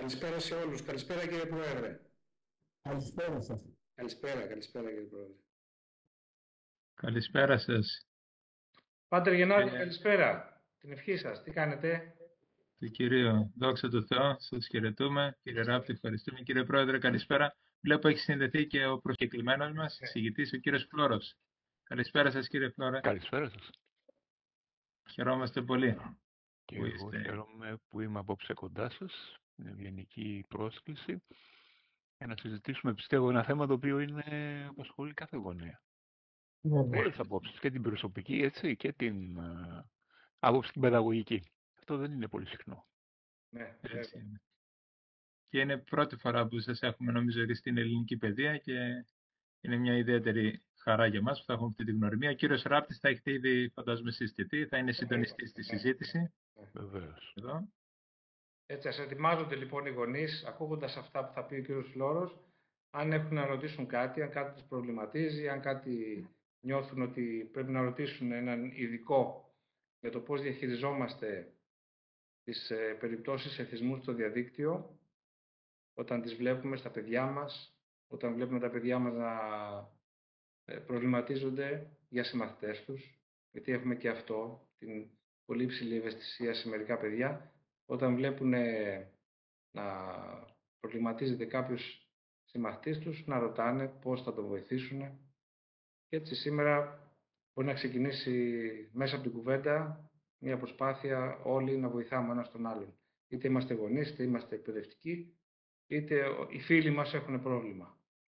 Καλησπέρα σε όλους. Καλησπέρα κύριε Πρόεδρε. Καλησπέρα σας. Καλησπέρα κύριε Πρόεδρε. Καλησπέρα σας. Πάτερ Γεννάδη, καλησπέρα. Την ευχή σας. Τι κάνετε? Του Κυρίου, δόξα τω Θεώ, σας χαιρετούμε. Κύριε Ράπτη, ευχαριστούμε. Κύριε Πρόεδρε, καλησπέρα. Βλέπω έχει συνδεθεί και ο προσκεκλημένος μας, εισηγητής, ο κύριος Φλόρος. Καλησπέρα σας κύριε Φλόρα. Καλησπέρα σας. Χαιρόμαστε πολύ. Και εγώ χαίρομαι που είμαι απόψε κοντά σας. Είναι ευγενική πρόσκληση για να συζητήσουμε, πιστεύω, ένα θέμα το οποίο απασχολεί κάθε γονέα. Όλες τις απόψεις, και την προσωπική, έτσι, και την άποψη την παιδαγωγική. Αυτό δεν είναι πολύ συχνό. Ναι, έτσι είναι. Και είναι πρώτη φορά που σας έχουμε, νομίζω, δει στην ελληνική παιδεία και είναι μια ιδιαίτερη χαρά για μας που θα έχουμε αυτή τη γνωριμία. Ο κύριος Ράπτης θα έχετε ήδη, φαντάζομαι, συζητηθεί, θα είναι συντονιστής στη συζήτηση. Βεβαίως. Εδώ. Έτσι, ας ετοιμάζονται λοιπόν οι γονείς, ακούγοντας αυτά που θα πει ο κύριος Φλόρος, αν έχουν να ρωτήσουν κάτι, αν κάτι τους προβληματίζει, αν κάτι νιώθουν ότι πρέπει να ρωτήσουν έναν ειδικό για το πώς διαχειριζόμαστε τις περιπτώσεις εθισμού στο διαδίκτυο, όταν τις βλέπουμε στα παιδιά μας, όταν βλέπουμε τα παιδιά μας να προβληματίζονται για συμμαθητές τους, γιατί έχουμε και αυτό, την πολύ υψηλή ευαισθησία σε μερικά παιδιά, όταν βλέπουν να προβληματίζεται κάποιος συμμαθητής τους, να ρωτάνε πώς θα τον βοηθήσουν. Και έτσι σήμερα μπορεί να ξεκινήσει μέσα από την κουβέντα μια προσπάθεια όλοι να βοηθάμε ένας τον άλλον. Είτε είμαστε γονείς, είτε είμαστε εκπαιδευτικοί, είτε οι φίλοι μας έχουν πρόβλημα.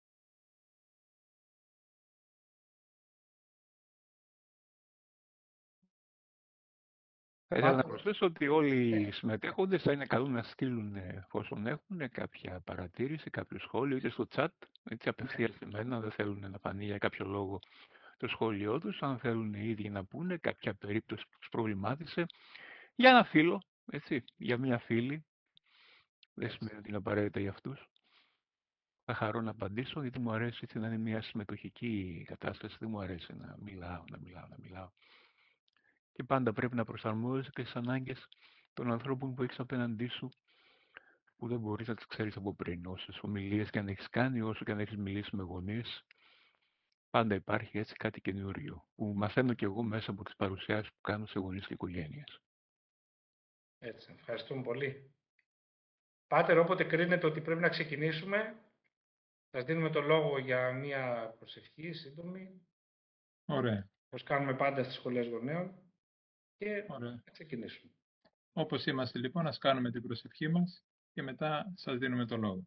Θα ήθελα να προσθέσω ότι όλοι οι συμμετέχοντες θα είναι καλό να στείλουν, εφόσον έχουν, κάποια παρατήρηση, κάποιο σχόλιο, είτε στο chat, έτσι απευθείας σε μένα, δεν θέλουν να φανεί για κάποιο λόγο το σχόλιο τους, αν θέλουν οι ίδιοι να πούνε κάποια περίπτωση που τους προβλημάτισε, για ένα φίλο, έτσι, για μια φίλη, δεν σημαίνει ότι είναι απαραίτητα για αυτούς. Θα χαρώ να απαντήσω, γιατί μου αρέσει έτσι να είναι μια συμμετοχική κατάσταση, δεν μου αρέσει να μιλάω. Και πάντα πρέπει να προσαρμόζεσαι και στις ανάγκες των ανθρώπων που έχεις απέναντί σου, που δεν μπορείς να τις ξέρεις από πριν. Όσες ομιλίες και αν έχεις κάνει, όσο και αν έχεις μιλήσει με γονείς, πάντα υπάρχει έτσι κάτι καινούριο, που μαθαίνω κι εγώ μέσα από τις παρουσιάσεις που κάνω σε γονείς και οικογένειες. Έτσι, ευχαριστούμε πολύ. Πάτερ, όποτε κρίνετε ότι πρέπει να ξεκινήσουμε, σας δίνουμε το λόγο για μια προσευχή σύντομη. Ωραία. Όπως κάνουμε πάντα στις σχολές γονέων. Και ωραία. να ξεκινήσουμε. Όπως είμαστε λοιπόν, ας κάνουμε την προσευχή μας και μετά σας δίνουμε το λόγο.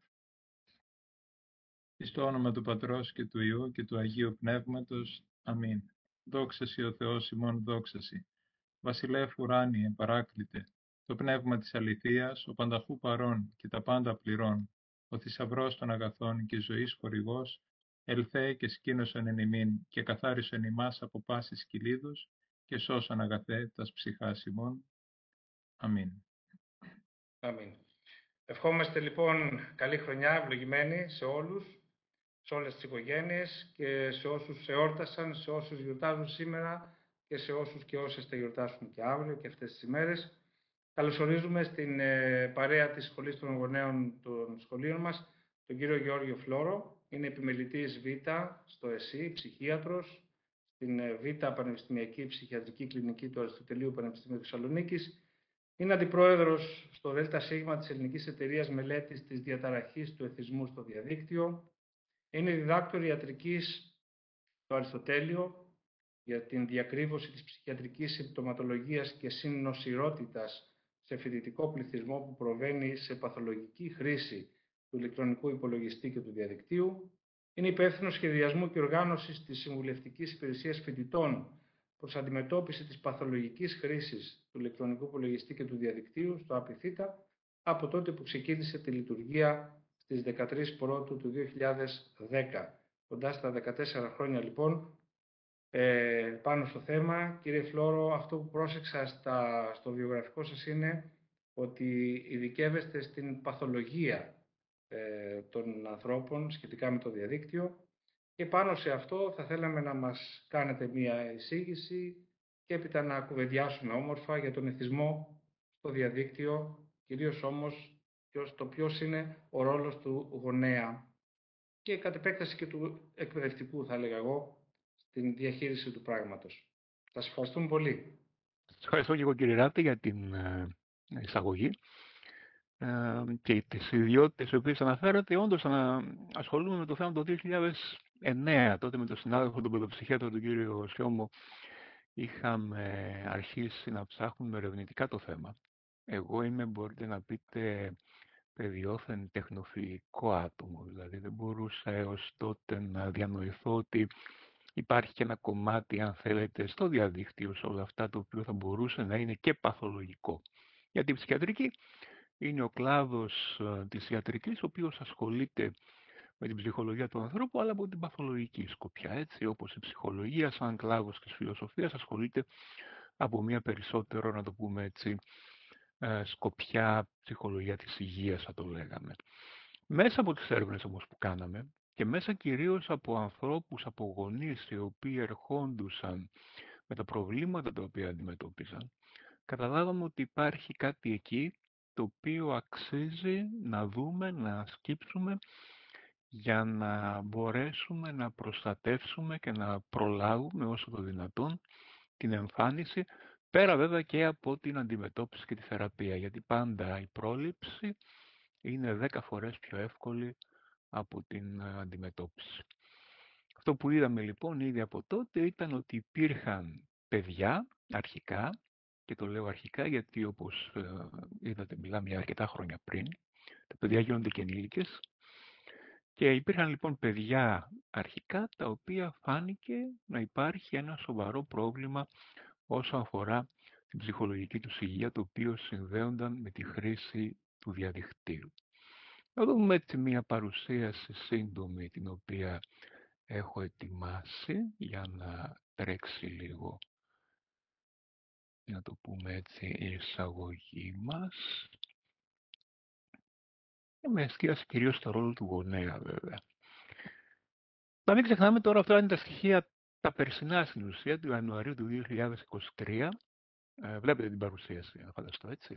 Εις το όνομα του Πατρός και του Υιού και του Αγίου Πνεύματος. Αμήν. Δόξα σοι ο Θεός ημών, δόξα σοι. Βασιλεύ ουράνιε, παράκλητε, το πνεύμα της αληθείας, ο πανταχού παρών και τα πάντα πληρών, ο θησαυρός των αγαθών και ζωής χορηγός, ελθέ και σκήνωσον εν ημίν και καθάρισον ημάς από πάσης κυλίδους και σώσον αγαθέ τας ψυχάς ημών. Αμήν. Αμήν. Ευχόμαστε λοιπόν καλή χρονιά, ευλογημένη σε όλους, σε όλες τις οικογένειες και σε όσους εόρτασαν, σε όσους γιορτάζουν σήμερα και σε όσους και όσες θα γιορτάσουν και αύριο και αυτές τις ημέρες. Καλωσορίζουμε στην παρέα της Σχολής των Γονέων των σχολείων μας τον κύριο Γεώργιο Φλόρο. Είναι επιμελητής Β στο ΕΣΥ, ψυχίατρος, στην Β Πανεπιστημιακή Ψυχιατρική Κλινική του Αριστοτελείου Πανεπιστημίου Θεσσαλονίκης. Είναι αντιπρόεδρος στο ΔΣ της Ελληνικής Εταιρείας Μελέτης της Διαταραχής του Εθισμού στο Διαδίκτυο. Είναι διδάκτορ ιατρικής στο Αριστοτέλειο για την διακρύβωση της ψυχιατρικής συμπτωματολογίας και συννοσηρότητας σε φοιτητικό πληθυσμό που προβαίνει σε παθολογική χρήση του ηλεκτρονικού υπολογιστή και του διαδικτύου. Είναι υπεύθυνος σχεδιασμού και οργάνωσης της Συμβουλευτικής Υπηρεσίας Φοιτητών προς αντιμετώπιση της παθολογικής χρήσης του ηλεκτρονικού υπολογιστή και του διαδικτύου στο ΑΠΘ από τότε που ξεκίνησε τη λειτουργία στις 13 Πρώτου του 2010. Κοντά στα 14 χρόνια λοιπόν πάνω στο θέμα. Κύριε Φλόρο, αυτό που πρόσεξα στο βιογραφικό σας είναι ότι ειδικεύεστε στην παθολογία των ανθρώπων σχετικά με το διαδίκτυο και πάνω σε αυτό θα θέλαμε να μας κάνετε μία εισήγηση και έπειτα να κουβεντιάσουμε όμορφα για τον εθισμό στο διαδίκτυο, κυρίως όμως ποιος είναι ο ρόλος του γονέα και κατ' επέκταση και του εκπαιδευτικού, θα έλεγα εγώ, στην διαχείριση του πράγματος. Σας ευχαριστούμε πολύ. Σας ευχαριστώ και εγώ, κύριε Ράτη, για την εισαγωγή και τις ιδιότητες οι οποίες αναφέρατε. Όντως ασχολούμαι με το θέμα το 2009, τότε με τον συνάδελφο τον παιδοψυχίατρο τον κύριο Σιώμο είχαμε αρχίσει να ψάχνουμε ερευνητικά το θέμα. Εγώ είμαι, μπορείτε να πείτε, παιδιόφεν τεχνοφιλικό άτομο, δηλαδή δεν μπορούσα έως τότε να διανοηθώ ότι υπάρχει και ένα κομμάτι, αν θέλετε, στο διαδίκτυο, σε όλα αυτά, το οποίο θα μπορούσε να είναι και παθολογικό. Γιατί η ψυχιατρική είναι ο κλάδος της ιατρικής, ο οποίος ασχολείται με την ψυχολογία του ανθρώπου, αλλά από την παθολογική σκοπιά, έτσι, όπως η ψυχολογία σαν κλάδος της φιλοσοφίας ασχολείται από μια περισσότερο, να το πούμε έτσι, σκοπιά ψυχολογία της υγείας, θα το λέγαμε. Μέσα από τις έρευνες όμως που κάναμε και μέσα κυρίως από ανθρώπους, από γονείς οι οποίοι ερχόντουσαν με τα προβλήματα τα οποία αντιμετώπιζαν, καταλάβαμε ότι υπάρχει κάτι εκεί το οποίο αξίζει να δούμε, να σκύψουμε για να μπορέσουμε να προστατεύσουμε και να προλάβουμε όσο το δυνατόν την εμφάνιση, πέρα βέβαια και από την αντιμετώπιση και τη θεραπεία, γιατί πάντα η πρόληψη είναι 10 φορές πιο εύκολη από την αντιμετώπιση. Αυτό που είδαμε λοιπόν ήδη από τότε ήταν ότι υπήρχαν παιδιά αρχικά, και το λέω αρχικά γιατί όπως είδατε μιλάμε για αρκετά χρόνια πριν, τα παιδιά γίνονται και ενήλικες, και υπήρχαν λοιπόν παιδιά αρχικά τα οποία φάνηκε να υπάρχει ένα σοβαρό πρόβλημα όσο αφορά την ψυχολογική τους υγεία, το οποίο συνδέονταν με τη χρήση του διαδικτύου. Να δούμε έτσι μια παρουσίαση σύντομη την οποία έχω ετοιμάσει για να τρέξει λίγο, να το πούμε έτσι, η εισαγωγή μας. Και με εστίαση κυρίως στο ρόλο του γονέα βέβαια. Να μην ξεχνάμε τώρα, αυτά είναι τα στοιχεία τα περσινά στην ουσία, του Ιανουαρίου του 2023. Βλέπετε την παρουσίαση, να φανταστώ, έτσι.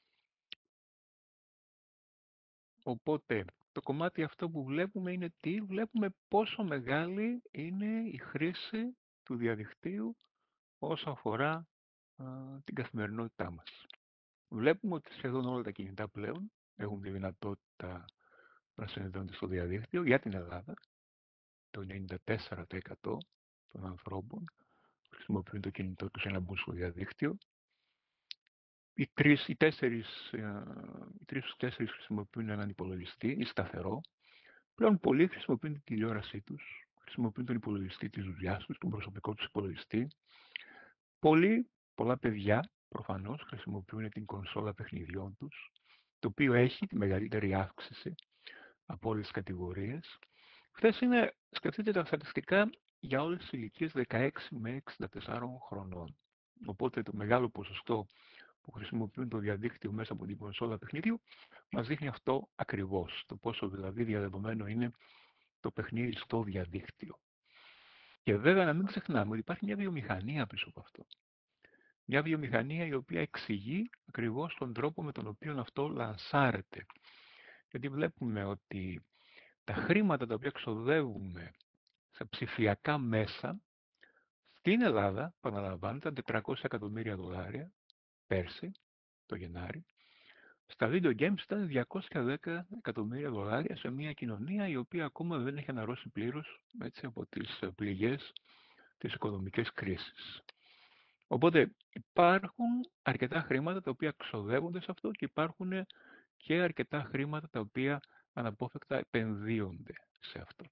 Οπότε, το κομμάτι αυτό που βλέπουμε είναι τι? Βλέπουμε πόσο μεγάλη είναι η χρήση του διαδικτύου όσο αφορά την καθημερινότητά μας. Βλέπουμε ότι σχεδόν όλα τα κινητά πλέον έχουν τη δυνατότητα να συνδέονται στο διαδίκτυο. Για την Ελλάδα, το 94% των ανθρώπων χρησιμοποιούν το κινητό τους για να μπουν στο διαδίκτυο. Οι τέσσερις χρησιμοποιούν έναν υπολογιστή ή σταθερό. Πλέον πολλοί χρησιμοποιούν την τηλεόρασή τους, χρησιμοποιούν τον υπολογιστή της δουλειάς τους, τον προσωπικό τους υπολογιστή. Πολλά παιδιά προφανώς χρησιμοποιούν την κονσόλα παιχνιδιών τους, το οποίο έχει τη μεγαλύτερη αύξηση από όλες τις κατηγορίες. Σκεφτείτε τα στατιστικά για όλες τις ηλικίες 16 με 64 χρονών. Οπότε το μεγάλο ποσοστό που χρησιμοποιούν το διαδίκτυο μέσα από την κονσόλα παιχνιδιού μας δείχνει αυτό ακριβώς, το πόσο δηλαδή διαδεδομένο είναι το παιχνίδι στο διαδίκτυο. Και βέβαια να μην ξεχνάμε ότι υπάρχει μια βιομηχανία πίσω από αυτό. Μια βιομηχανία η οποία εξηγεί ακριβώς τον τρόπο με τον οποίο αυτό λανσάρεται. Γιατί βλέπουμε ότι τα χρήματα τα οποία ξοδεύουμε σε ψηφιακά μέσα στην Ελλάδα, επαναλαμβάνω, ήταν $400 εκατομμύρια πέρσι, το Γενάρη. Στα video games ήταν $210 εκατομμύρια σε μια κοινωνία η οποία ακόμα δεν έχει αναρρώσει πλήρως από τις πληγές της οικονομικής κρίσης. Οπότε υπάρχουν αρκετά χρήματα τα οποία ξοδεύονται σε αυτό και υπάρχουν και αρκετά χρήματα τα οποία αναπόφευκτα επενδύονται σε αυτό.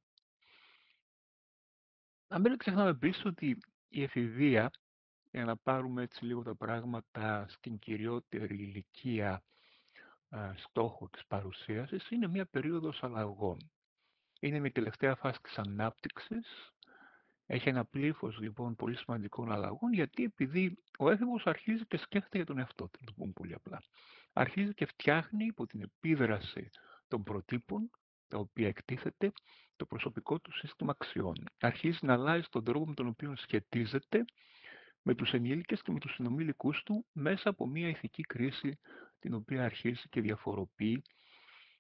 Να μην ξεχνάμε επίσης ότι η εφηβεία, για να πάρουμε έτσι λίγο τα πράγματα στην κυριότερη ηλικία στόχο της παρουσίασης, είναι μια περίοδος αλλαγών. Είναι μια τελευταία φάση της ανάπτυξης. Έχει ένα πλήθος λοιπόν πολύ σημαντικών αλλαγών, γιατί επειδή ο έφηβος αρχίζει και σκέφτεται για τον εαυτό του, το πούμε πολύ απλά. Αρχίζει και φτιάχνει υπό την επίδραση των προτύπων, τα οποία εκτίθεται, το προσωπικό του σύστημα αξιών. Αρχίζει να αλλάζει τον τρόπο με τον οποίο σχετίζεται με τους ενήλικες και με τους συνομήλικούς του μέσα από μια ηθική κρίση την οποία αρχίζει και διαφοροποιεί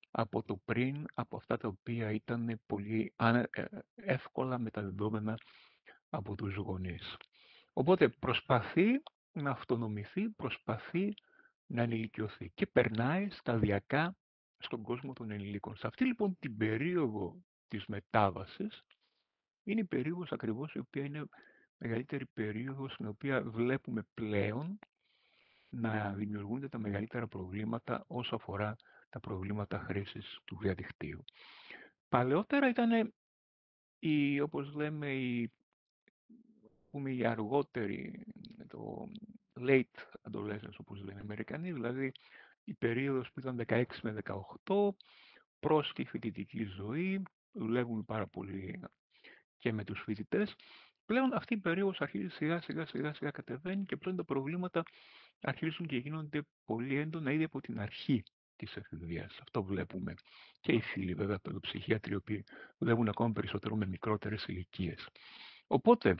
από το πριν, από αυτά τα οποία ήταν πολύ εύκολα μεταδεδόμενα από τους γονείς. Οπότε προσπαθεί να αυτονομηθεί, προσπαθεί να ενηλικιωθεί και περνάει σταδιακά στον κόσμο των ενηλίκων. Σε αυτή λοιπόν την περίοδο της μετάβασης είναι η περίοδος ακριβώς η οποία είναι μεγαλύτερη περίοδος στην οποία βλέπουμε πλέον να δημιουργούνται τα μεγαλύτερα προβλήματα όσο αφορά τα προβλήματα χρήσης του διαδικτύου. Παλαιότερα ήταν όπως λέμε, η αργότερη, το late adolescence όπως λένε οι Αμερικανοί, δηλαδή η περίοδος που ήταν 16 με 18, προς τη φοιτητική ζωή, δουλεύουν πάρα πολύ και με τους φοιτητές. Πλέον αυτή η περίοδος αρχίζει σιγά σιγά κατεβαίνει και πλέον τα προβλήματα αρχίζουν και γίνονται πολύ έντονα ήδη από την αρχή της εφηβείας. Αυτό βλέπουμε. Και οι φίλοι βέβαια παιδοψυχίατροι, οι οποίοι δουλεύουν ακόμα περισσότερο με μικρότερες ηλικίες. Οπότε,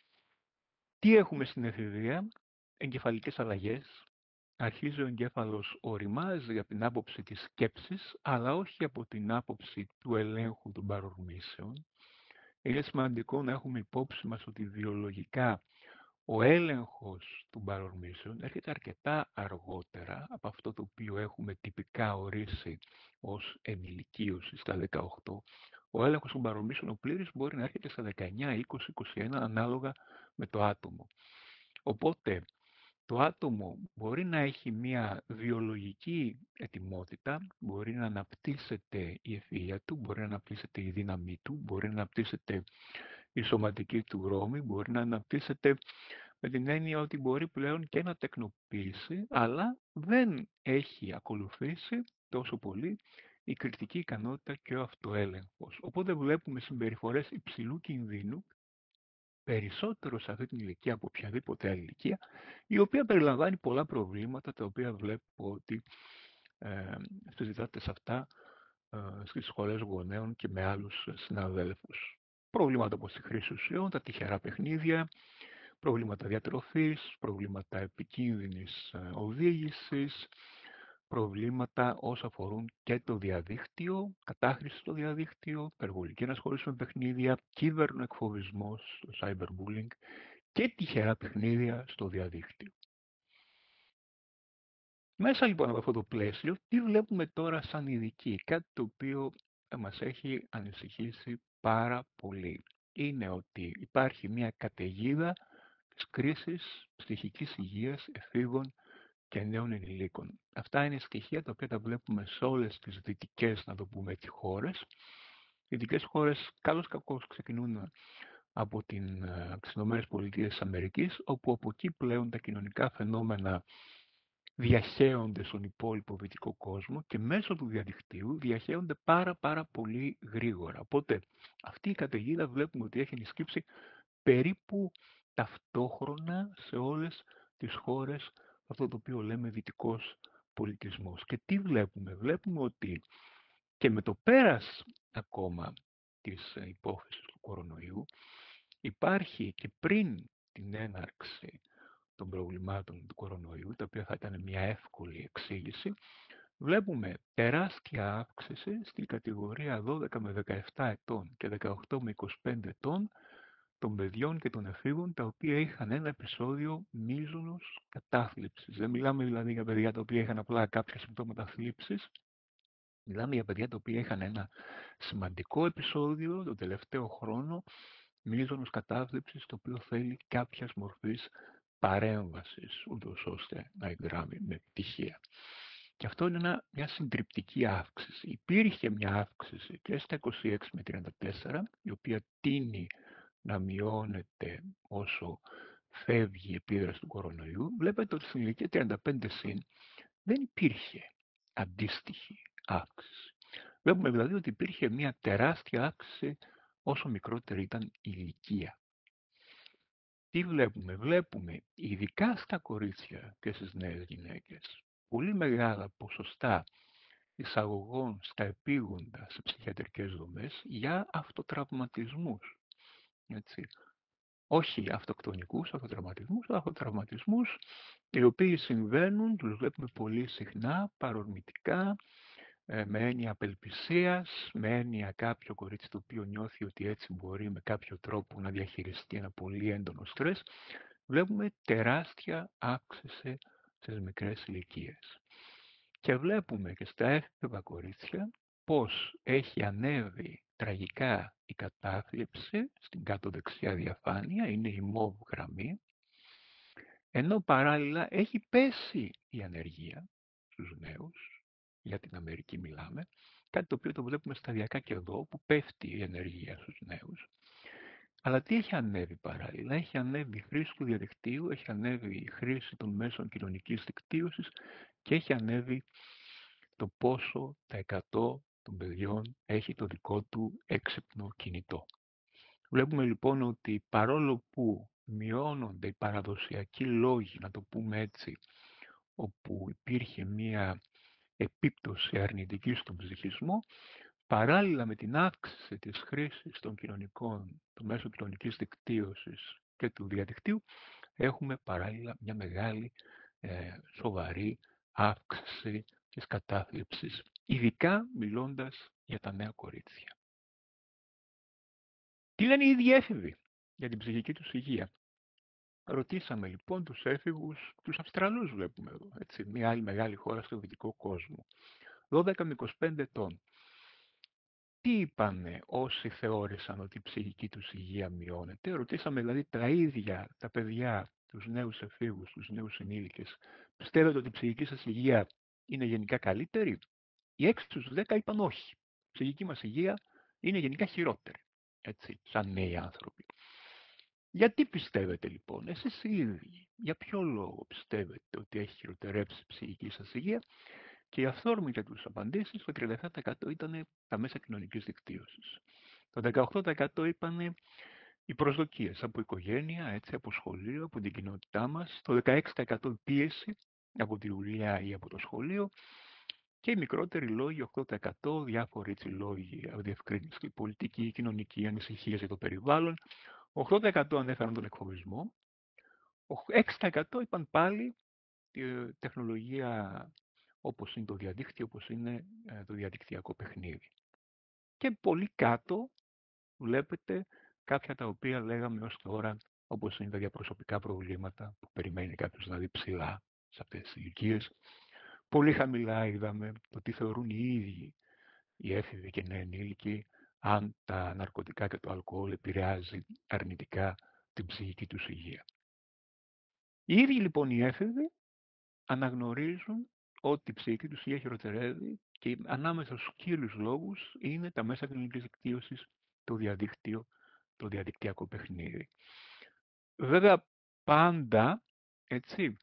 τι έχουμε στην εφηβεία? Εγκεφαλικές αλλαγές. Αρχίζει ο εγκέφαλος οριμάζει από την άποψη της σκέψης, αλλά όχι από την άποψη του ελέγχου των παρορμήσεων. Είναι σημαντικό να έχουμε υπόψη μας ότι βιολογικά ο έλεγχος των παρορμήσεων έρχεται αρκετά αργότερα από αυτό το οποίο έχουμε τυπικά ορίσει ως ενηλικίωση στα 18. Ο έλεγχος των παρορμήσεων ο πλήρης μπορεί να έρχεται στα 19, 20, 21 ανάλογα με το άτομο. Οπότε το άτομο μπορεί να έχει μια βιολογική ετοιμότητα, μπορεί να αναπτύσσεται η ευφυΐα του, μπορεί να αναπτύσσεται η δύναμή του, μπορεί να αναπτύσσεται η σωματική του ρόμη, μπορεί να αναπτύσσεται με την έννοια ότι μπορεί πλέον και να τεκνοποιήσει, αλλά δεν έχει ακολουθήσει τόσο πολύ η κριτική ικανότητα και ο αυτοέλεγχος. Οπότε βλέπουμε συμπεριφορές υψηλού κινδύνου, περισσότερο σε αυτή την ηλικία από οποιαδήποτε άλλη ηλικία, η οποία περιλαμβάνει πολλά προβλήματα, τα οποία βλέπω ότι συζητάτε σε αυτά στις σχολές γονέων και με άλλους συναδέλφους. Προβλήματα όπως η χρήση ουσιών, τα τυχερά παιχνίδια, προβλήματα διατροφής, προβλήματα επικίνδυνης οδήγησης, προβλήματα όσα αφορούν και το διαδίκτυο, κατάχρηση στο διαδίκτυο, υπερβολική ενασχόληση με παιχνίδια, κυβερνοεκφοβισμός, το cyberbullying και τυχερά παιχνίδια στο διαδίκτυο. Μέσα λοιπόν από αυτό το πλαίσιο, τι βλέπουμε τώρα σαν ειδικοί? Κάτι το οποίο μας έχει ανησυχήσει πάρα πολύ. Είναι ότι υπάρχει μια καταιγίδα της κρίσης ψυχικής υγείας εφήβων και νέων ενηλίκων. Αυτά είναι στοιχεία τα οποία τα βλέπουμε σε όλες τις δυτικές, να το πούμε έτσι, χώρες. Οι δυτικές χώρες καλώς κακώς ξεκινούν από τις ΗΠΑ, όπου από εκεί πλέον τα κοινωνικά φαινόμενα διαχέονται στον υπόλοιπο δυτικό κόσμο και μέσω του διαδικτύου διαχέονται πάρα πολύ γρήγορα. Οπότε αυτή η καταιγίδα βλέπουμε ότι έχει ενισχύσει περίπου ταυτόχρονα σε όλες τις χώρες αυτό το οποίο λέμε δυτικός πολιτισμός. Και τι βλέπουμε? Βλέπουμε ότι και με το πέρας ακόμα της υπόθεσης του κορονοϊού υπάρχει και πριν την έναρξη των προβλημάτων του κορονοϊού, τα οποία θα ήταν μια εύκολη εξήγηση, βλέπουμε τεράστια αύξηση στην κατηγορία 12 με 17 ετών και 18 με 25 ετών των παιδιών και των εφήβων, τα οποία είχαν ένα επεισόδιο μείζωνος κατάθλιψης. Δεν μιλάμε δηλαδή για παιδιά τα οποία είχαν απλά κάποια συμπτώματα θλίψης, μιλάμε για παιδιά τα οποία είχαν ένα σημαντικό επεισόδιο τον τελευταίο χρόνο μείζωνος κατάθλιψης, το οποίο θέλει κάποιας μορφής παρέμβασης, ούτως ώστε να εγγράμει με επιτυχία. Και αυτό είναι μια συντριπτική αύξηση. Υπήρχε μια αύξηση και στα 26 με 34, η οποία τείνει να μειώνεται όσο φεύγει η επίδραση του κορονοϊού. Βλέπετε ότι στην ηλικία 35 συν δεν υπήρχε αντίστοιχη αύξηση. Βλέπουμε δηλαδή ότι υπήρχε μια τεράστια αύξηση όσο μικρότερη ήταν η ηλικία. Τι βλέπουμε? Βλέπουμε ειδικά στα κορίτσια και στις νέες γυναίκες πολύ μεγάλα ποσοστά εισαγωγών στα επίγοντα σε ψυχιατρικές δομές για αυτοτραυματισμούς. Έτσι. Όχι αυτοκτονικούς αυτοτραυματισμούς, αλλά αυτοτραυματισμούς οι οποίοι συμβαίνουν, τους βλέπουμε πολύ συχνά, παρορμητικά, με έννοια απελπισίας, με έννοια κάποιο κορίτσι το οποίο νιώθει ότι έτσι μπορεί με κάποιο τρόπο να διαχειριστεί ένα πολύ έντονο στρες, βλέπουμε τεράστια αύξηση στις μικρές ηλικίες. Και βλέπουμε και στα έφηβα κορίτσια πώς έχει ανέβει τραγικά η κατάθλιψη, στην κάτω δεξιά διαφάνεια, είναι η μοβ γραμμή, ενώ παράλληλα έχει πέσει η ανεργία στους νέους, για την Αμερική μιλάμε, κάτι το οποίο το βλέπουμε σταδιακά και εδώ, που πέφτει η ενέργεια στους νέους. Αλλά τι έχει ανέβει παράλληλα? Έχει ανέβει η χρήση του διαδικτύου, έχει ανέβει η χρήση των μέσων κοινωνικής δικτύωσης και έχει ανέβει το πόσο τα 100 των παιδιών έχει το δικό του έξυπνο κινητό. Βλέπουμε λοιπόν ότι παρόλο που μειώνονται οι παραδοσιακοί λόγοι, να το πούμε έτσι, όπου υπήρχε μία επίπτωση αρνητική στον ψυχισμό, παράλληλα με την αύξηση της χρήσης των μέσων κοινωνικής δικτύωσης και του διαδικτύου, έχουμε παράλληλα μια μεγάλη σοβαρή αύξηση της κατάθλιψης, ειδικά μιλώντας για τα νέα κορίτσια. Τι λένε οι ίδιοι έφηβοι για την ψυχική τους υγεία? Ρωτήσαμε λοιπόν τους έφηβους, τους Αυστραλούς βλέπουμε εδώ, έτσι, μια άλλη μεγάλη χώρα στο δυτικό κόσμο, 12 με 25 ετών. Τι είπανε όσοι θεώρησαν ότι η ψυχική τους υγεία μειώνεται? Ρωτήσαμε δηλαδή τα ίδια τα παιδιά, τους νέους εφήβους, τους νέους ενήλικες. Πιστεύετε ότι η ψυχική σας υγεία είναι γενικά καλύτερη? Οι 6 στους 10 είπαν όχι. Η ψυχική μας υγεία είναι γενικά χειρότερη. Έτσι, σαν νέοι άνθρωποι. Γιατί πιστεύετε λοιπόν, εσείς οι ίδιοι, για ποιο λόγο πιστεύετε ότι έχει χειροτερέψει η ψυχική σας υγεία? Και οι αυθόρμητες τους απαντήσεις, το 37% ήταν τα μέσα κοινωνικής δικτύωσης. Το 18% είπαν οι προσδοκίες από οικογένεια, έτσι, από σχολείο, από την κοινότητά μας. Το 16% πίεση από τη δουλειά ή από το σχολείο. Και οι μικρότεροι λόγοι, 8% διάφοροι έτσι, λόγοι διευκρίνηση, πολιτική, κοινωνική, ανησυχία για το περιβάλλον. 8% ανέφεραν τον εκφοβισμό. 6% είπαν πάλι τεχνολογία όπως είναι το διαδίκτυο, όπως είναι το διαδικτυακό παιχνίδι. Και πολύ κάτω βλέπετε κάποια τα οποία λέγαμε ως τώρα, όπως είναι τα διαπροσωπικά προβλήματα που περιμένει κάποιος να δει ψηλά σε αυτές τις ηλικίες. Πολύ χαμηλά είδαμε το τι θεωρούν οι ίδιοι οι έφηβοι και νέοι ενήλικοι, αν τα ναρκωτικά και το αλκοόλ επηρεάζει αρνητικά την ψυχική τους υγεία. Οι ίδιοι λοιπόν οι έφηβοι αναγνωρίζουν ότι η ψυχική τους υγεία χειροτερεύει και ανάμεσα στους κύριους λόγους είναι τα μέσα κοινωνικής δικτύωσης, το διαδίκτυο, το διαδικτυακό παιχνίδι. Βέβαια πάντα, έτσι,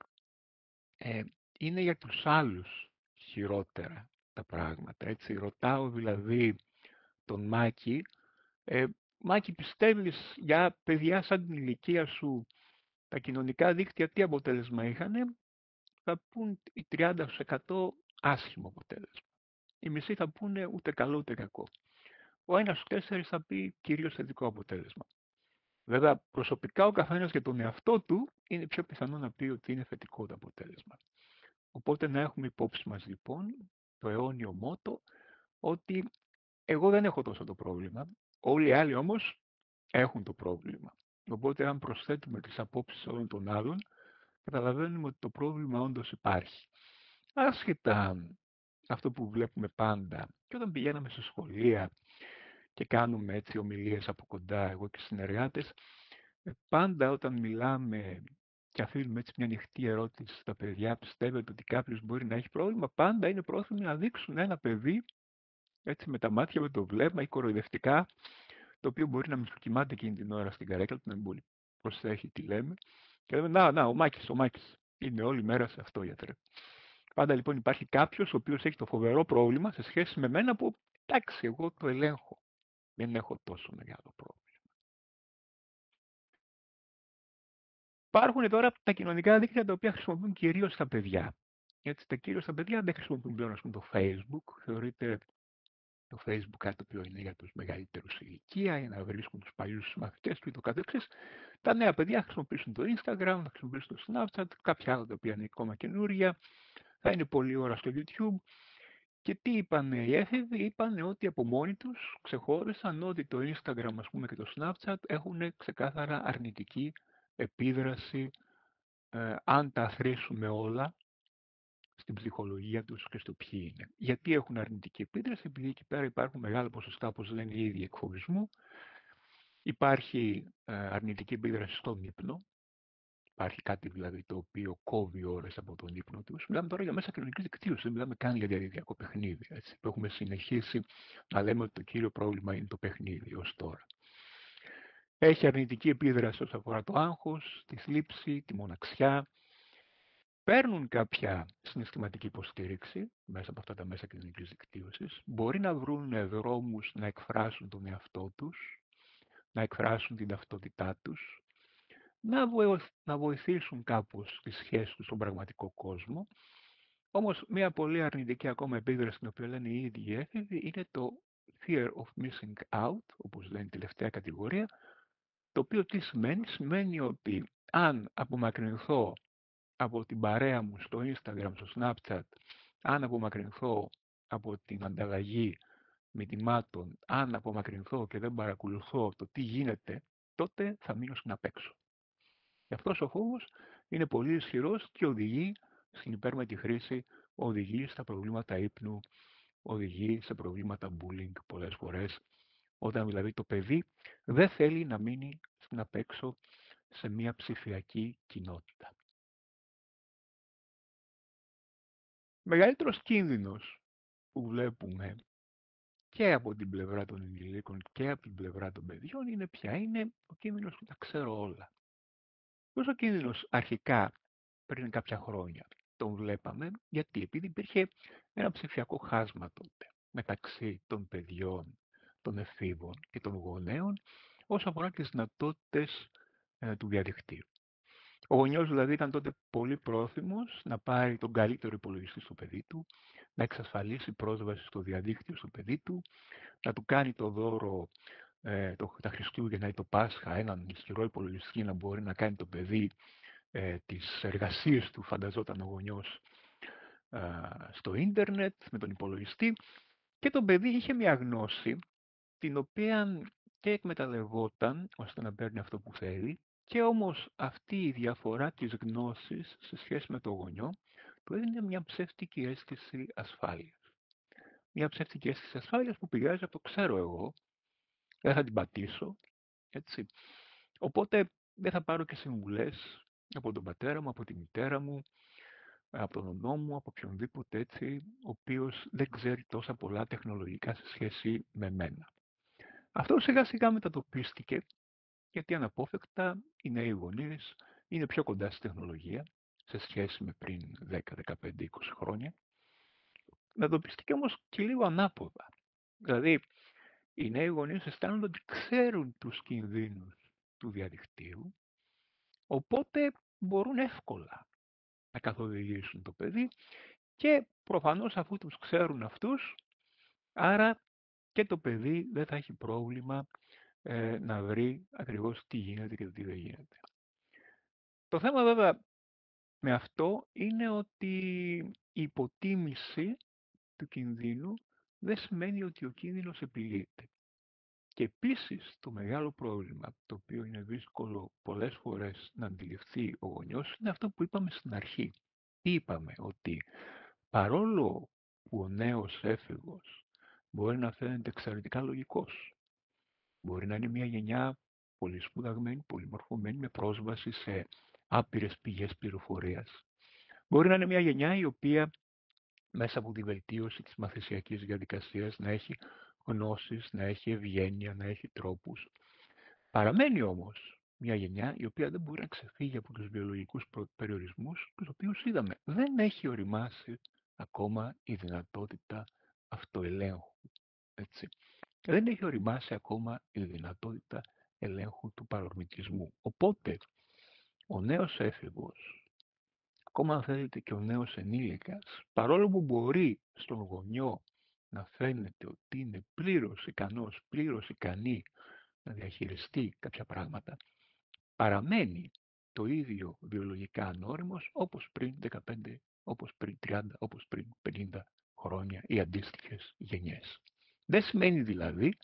είναι για τους άλλους χειρότερα τα πράγματα. Έτσι. Ρωτάω δηλαδή τον Μάκη, Μάκη, πιστεύεις για παιδιά σαν την ηλικία σου τα κοινωνικά δίκτυα τι αποτέλεσμα είχανε? Θα πούν οι 30% άσχημο αποτέλεσμα. Οι μισοί θα πούνε ούτε καλό ούτε κακό. Ο ένας στους 4 θα πει κυρίως θετικό αποτέλεσμα. Βέβαια, προσωπικά ο καθένας για τον εαυτό του είναι πιο πιθανό να πει ότι είναι θετικό το αποτέλεσμα. Οπότε να έχουμε υπόψη μας λοιπόν το αιώνιο μότο ότι εγώ δεν έχω τόσο το πρόβλημα, όλοι οι άλλοι όμως έχουν το πρόβλημα. Οπότε αν προσθέτουμε τις απόψεις όλων των άλλων, καταλαβαίνουμε ότι το πρόβλημα όντως υπάρχει. Άσχετα αυτό που βλέπουμε πάντα και όταν πηγαίναμε σε σχολεία και κάνουμε έτσι ομιλίες από κοντά εγώ και οι συνεργάτες, πάντα όταν μιλάμε και αφήνουμε έτσι μια ανοιχτή ερώτηση στα παιδιά, πιστεύετε ότι κάποιος μπορεί να έχει πρόβλημα, πάντα είναι πρόθυμοι να δείξουν ένα παιδί έτσι με τα μάτια, με το βλέμμα ή κοροϊδευτικά, το οποίο μπορεί να μισοκοιμάται εκείνη την ώρα στην καρέκλα του, να μην μπορεί προσέχει τι λέμε. Και λέμε, να, ο Μάκης, είναι όλη μέρα σε αυτό, γιατρέ. Πάντα λοιπόν υπάρχει κάποιος ο οποίος έχει το φοβερό πρόβλημα σε σχέση με μένα που, εντάξει, εγώ το ελέγχω. Δεν έχω τόσο μεγάλο πρόβλημα. Υπάρχουν τώρα τα κοινωνικά δίκτυα τα οποία χρησιμοποιούν κυρίως τα παιδιά. Έτσι, κυρίως τα παιδιά δεν χρησιμοποιούν πλέον το Facebook. Θεωρείται το Facebook κάτι το οποίο είναι για τους μεγαλύτερους ηλικία, για να βρίσκουν τους παλιούς μαθητές του ή το καθεξής. Τα νέα παιδιά χρησιμοποιήσουν το Instagram, θα χρησιμοποιήσουν το Snapchat, κάποια άλλα τα οποία είναι ακόμα καινούρια. Θα είναι πολλή ώρα στο YouTube Και τι είπανε οι έφηβοι, είπανε ότι από μόνοι τους ξεχώρισαν ότι το Instagram, ας πούμε, και το Snapchat έχουν ξεκάθαρα αρνητική επίδραση, αν τα αθροίσουμε όλα, στην ψυχολογία τους και στο ποιοι είναι. Γιατί έχουν αρνητική επίδραση? Επειδή εκεί πέρα υπάρχουν μεγάλα ποσοστά, όπως λένε οι ίδιοι, εκφοβισμού. Υπάρχει αρνητική επίδραση στον ύπνο. Υπάρχει κάτι δηλαδή το οποίο κόβει ώρες από τον ύπνο τους. Μιλάμε τώρα για μέσα κοινωνικής δικτύωσης, δεν μιλάμε καν για διαδικτυακό παιχνίδι. Έτσι, που έχουμε συνεχίσει να λέμε ότι το κύριο πρόβλημα είναι το παιχνίδι ως τώρα. Έχει αρνητική επίδραση όσον αφορά το άγχος, τη θλίψη, τη μοναξιά. Παίρνουν κάποια συναισθηματική υποστήριξη μέσα από αυτά τα μέσα κοινωνικής δικτύωσης. Μπορεί να βρουν δρόμους να εκφράσουν τον εαυτό τους, να εκφράσουν την ταυτότητά τους, να βοηθήσουν κάπως τις σχέσεις τους στον πραγματικό κόσμο. Όμως μια πολύ αρνητική ακόμα επίδραση, την οποία λένε οι ίδιοι έφηβοι, είναι το fear of missing out, όπως λένε η τελευταία κατηγορία, το οποίο τι σημαίνει? Σημαίνει ότι αν απομακρυνθώ από την παρέα μου στο Instagram, στο Snapchat, αν απομακρυνθώ από την ανταλλαγή μηνυμάτων, αν απομακρυνθώ και δεν παρακολουθώ το τι γίνεται, τότε θα μείνω στην απέξω. Και αυτός ο φόβος είναι πολύ ισχυρός και οδηγεί στην υπέρμετη χρήση, οδηγεί στα προβλήματα ύπνου, οδηγεί σε προβλήματα bullying πολλές φορές, όταν δηλαδή το παιδί δεν θέλει να μείνει στην απέξω σε μια ψηφιακή κοινότητα. Μεγαλύτερος κίνδυνος που βλέπουμε και από την πλευρά των ενηλίκων και από την πλευρά των παιδιών είναι ποια? Είναι ο κίνδυνος που τα ξέρω όλα. Αυτός ο κίνδυνος αρχικά πριν κάποια χρόνια τον βλέπαμε, γιατί? Επειδή υπήρχε ένα ψηφιακό χάσμα τότε μεταξύ των παιδιών, των εφήβων και των γονέων όσον αφορά τις δυνατότητες του διαδικτύου. Ο γονιός δηλαδή ήταν τότε πολύ πρόθυμος να πάρει τον καλύτερο υπολογιστή στο παιδί του, να εξασφαλίσει πρόσβαση στο διαδίκτυο στο παιδί του, να του κάνει το δώρο τα Χριστούγεννα ή το Πάσχα, έναν ισχυρό υπολογιστή να μπορεί να κάνει το παιδί τις εργασίες του, φανταζόταν ο γονιός, στο ίντερνετ με τον υπολογιστή, και το παιδί είχε μια γνώση την οποία και εκμεταλλευόταν ώστε να παίρνει αυτό που θέλει, και όμως αυτή η διαφορά της γνώσης σε σχέση με το γονιό του έδινε μια ψεύτικη αίσθηση ασφάλειας. Μια ψεύτικη αίσθηση ασφάλειας που πηγάζει από το ξέρω εγώ, δεν θα την πατήσω, έτσι. Οπότε δεν θα πάρω και συμβουλές από τον πατέρα μου, από τη μητέρα μου, από τον ονό μου, από οποιονδήποτε έτσι, ο οποίος δεν ξέρει τόσα πολλά τεχνολογικά σε σχέση με μένα. Αυτό σιγά σιγά μετατοπίστηκε, γιατί αναπόφευκτα οι νέοι γονείς είναι πιο κοντά στη τεχνολογία σε σχέση με πριν 10, 15, 20 χρόνια. Μετατοπίστηκε όμως και λίγο ανάποδα. Δηλαδή, οι νέοι γονείς αισθάνονται ότι ξέρουν τους κινδύνους του διαδικτύου, οπότε μπορούν εύκολα να καθοδηγήσουν το παιδί, και προφανώς αφού τους ξέρουν αυτούς, άρα και το παιδί δεν θα έχει πρόβλημα να βρει ακριβώς τι γίνεται και τι δεν γίνεται. Το θέμα βέβαια με αυτό είναι ότι η υποτίμηση του κινδύνου δεν σημαίνει ότι ο κίνδυνος επιλύεται. Και επίσης το μεγάλο πρόβλημα, το οποίο είναι δύσκολο πολλές φορές να αντιληφθεί ο γονιός, είναι αυτό που είπαμε στην αρχή. Είπαμε ότι παρόλο που ο νέος έφηβος μπορεί να φαίνεται εξαιρετικά λογικός, μπορεί να είναι μια γενιά πολύ σπουδαγμένη, πολύ μορφωμένη, με πρόσβαση σε άπειρες πηγές πληροφορίας. Μπορεί να είναι μια γενιά η οποία μέσα από τη βελτίωση της μαθησιακής διαδικασίας να έχει γνώσεις, να έχει ευγένεια, να έχει τρόπους. Παραμένει όμως μια γενιά η οποία δεν μπορεί να ξεφύγει από τους βιολογικούς περιορισμούς, τους οποίους είδαμε. Δεν έχει οριμάσει ακόμα η δυνατότητα αυτοελέγχου. Έτσι. Δεν έχει οριμάσει ακόμα η δυνατότητα ελέγχου του παρορμητισμού. Οπότε, ο νέος έφηβος, ακόμα αν θέλετε και ο νέος ενήλικας, παρόλο που μπορεί στον γονιό να φαίνεται ότι είναι πλήρως ικανός, πλήρως ικανή να διαχειριστεί κάποια πράγματα, παραμένει το ίδιο βιολογικά ανώριμος όπως πριν 15, όπως πριν 30, όπως πριν 50 χρόνια ή αντίστοιχες γενιές. Δεν σημαίνει δηλαδή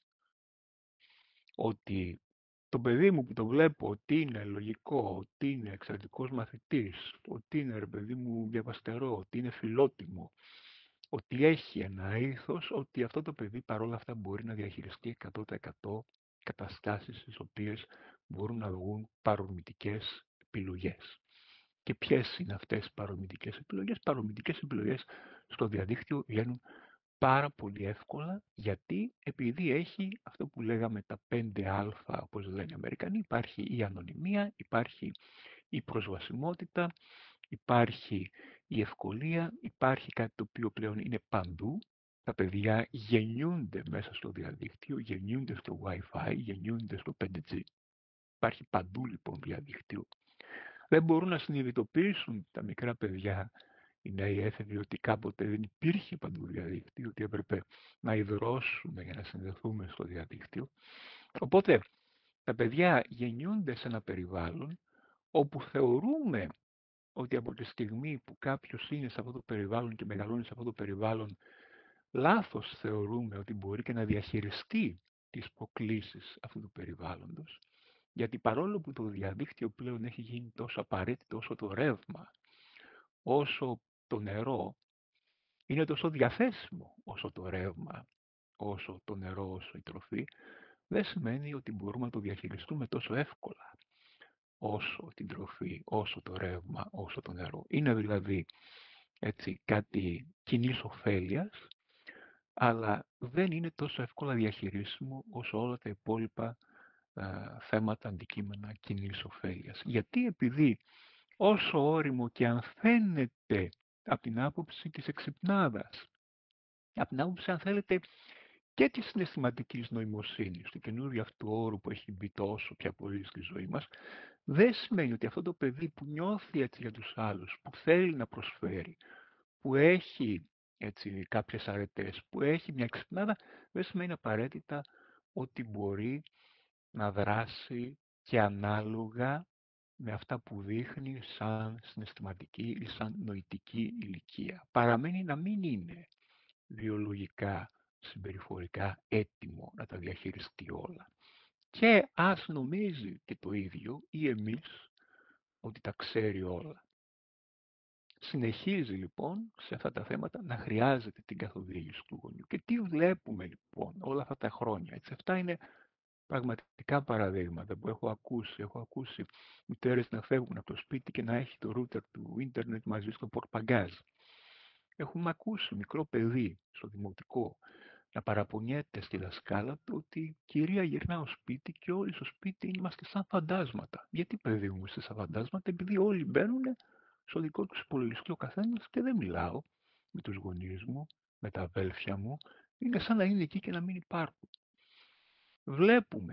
ότι το παιδί μου που το βλέπω ότι είναι λογικό, ότι είναι εξαιρετικός μαθητής, ότι είναι, ρε παιδί μου, διαβαστερό, ότι είναι φιλότιμο, ότι έχει ένα ήθος, ότι αυτό το παιδί παρόλα αυτά μπορεί να διαχειριστεί 100% καταστάσεις στις οποίες μπορούν να βγουν παρορμητικές επιλογές. Και ποιες είναι αυτές οι παρορμητικές επιλογές? Παρορμητικές επιλογές στο διαδίκτυο βγαίνουν πάρα πολύ εύκολα, γιατί επειδή έχει αυτό που λέγαμε τα 5α, όπως λένε οι Αμερικανοί, υπάρχει η ανωνυμία, υπάρχει η προσβασιμότητα, υπάρχει η ευκολία, υπάρχει κάτι το οποίο πλέον είναι παντού. Τα παιδιά γεννιούνται μέσα στο διαδίκτυο, γεννιούνται στο Wi-Fi, γεννιούνται στο 5G. Υπάρχει παντού λοιπόν διαδίκτυο. Δεν μπορούν να συνειδητοποιήσουν τα μικρά παιδιά, οι νέοι έφηβοι, ότι κάποτε δεν υπήρχε παντού διαδίκτυο, ότι έπρεπε να ιδρώσουμε για να συνδεθούμε στο διαδίκτυο. Οπότε τα παιδιά γεννιούνται σε ένα περιβάλλον όπου θεωρούμε ότι από τη στιγμή που κάποιος είναι σε αυτό το περιβάλλον και μεγαλώνει σε αυτό το περιβάλλον, λάθος θεωρούμε ότι μπορεί και να διαχειριστεί τις προκλήσεις αυτού του περιβάλλοντος. Γιατί παρόλο που το διαδίκτυο πλέον έχει γίνει τόσο απαραίτητο όσο το ρεύμα, όσο το νερό, είναι τόσο διαθέσιμο όσο το ρεύμα, όσο το νερό, όσο η τροφή, δεν σημαίνει ότι μπορούμε να το διαχειριστούμε τόσο εύκολα όσο την τροφή, όσο το ρεύμα, όσο το νερό. Είναι δηλαδή έτσι κάτι κοινής ωφέλειας, αλλά δεν είναι τόσο εύκολα διαχειρίσιμο όσο όλα τα υπόλοιπα θέματα, αντικείμενα κοινής ωφέλειας. Γιατί επειδή όσο ώριμο και αν φαίνεται από την άποψη της εξυπνάδας, από την άποψη, αν θέλετε, και της συναισθηματικής νοημοσύνης, του καινούριου αυτού όρου που έχει μπει τόσο πια πολύ στη ζωή μας, δεν σημαίνει ότι αυτό το παιδί που νιώθει έτσι για τους άλλους, που θέλει να προσφέρει, που έχει έτσι κάποιες αρετές, που έχει μια εξυπνάδα, δεν σημαίνει απαραίτητα ότι μπορεί να δράσει και ανάλογα με αυτά που δείχνει σαν συναισθηματική ή σαν νοητική ηλικία. Παραμένει να μην είναι βιολογικά, συμπεριφορικά έτοιμο να τα διαχειριστεί όλα. Και ας νομίζει και το ίδιο ή εμείς ότι τα ξέρει όλα. Συνεχίζει λοιπόν σε αυτά τα θέματα να χρειάζεται την καθοδήγηση του γονιού. Και τι βλέπουμε λοιπόν όλα αυτά τα χρόνια? Έτσι, αυτά είναι πραγματικά παραδείγματα που έχω ακούσει. Έχω ακούσει μητέρες να φεύγουν από το σπίτι και να έχει το router του ίντερνετ μαζί στο πορτπαγκάζ. Έχουμε ακούσει μικρό παιδί στο δημοτικό να παραπονιέται στη δασκάλα του ότι κυρία γυρνάω σπίτι και όλοι στο σπίτι είμαστε σαν φαντάσματα. Γιατί παιδί μου είμαστε σαν φαντάσματα? Επειδή όλοι μπαίνουν στο δικό τους υπολογιστή ο καθένας και δεν μιλάω με τους γονείς μου, με τα αδέλφια μου. Είναι σαν να είναι εκεί και να μην υπάρχουν. Βλέπουμε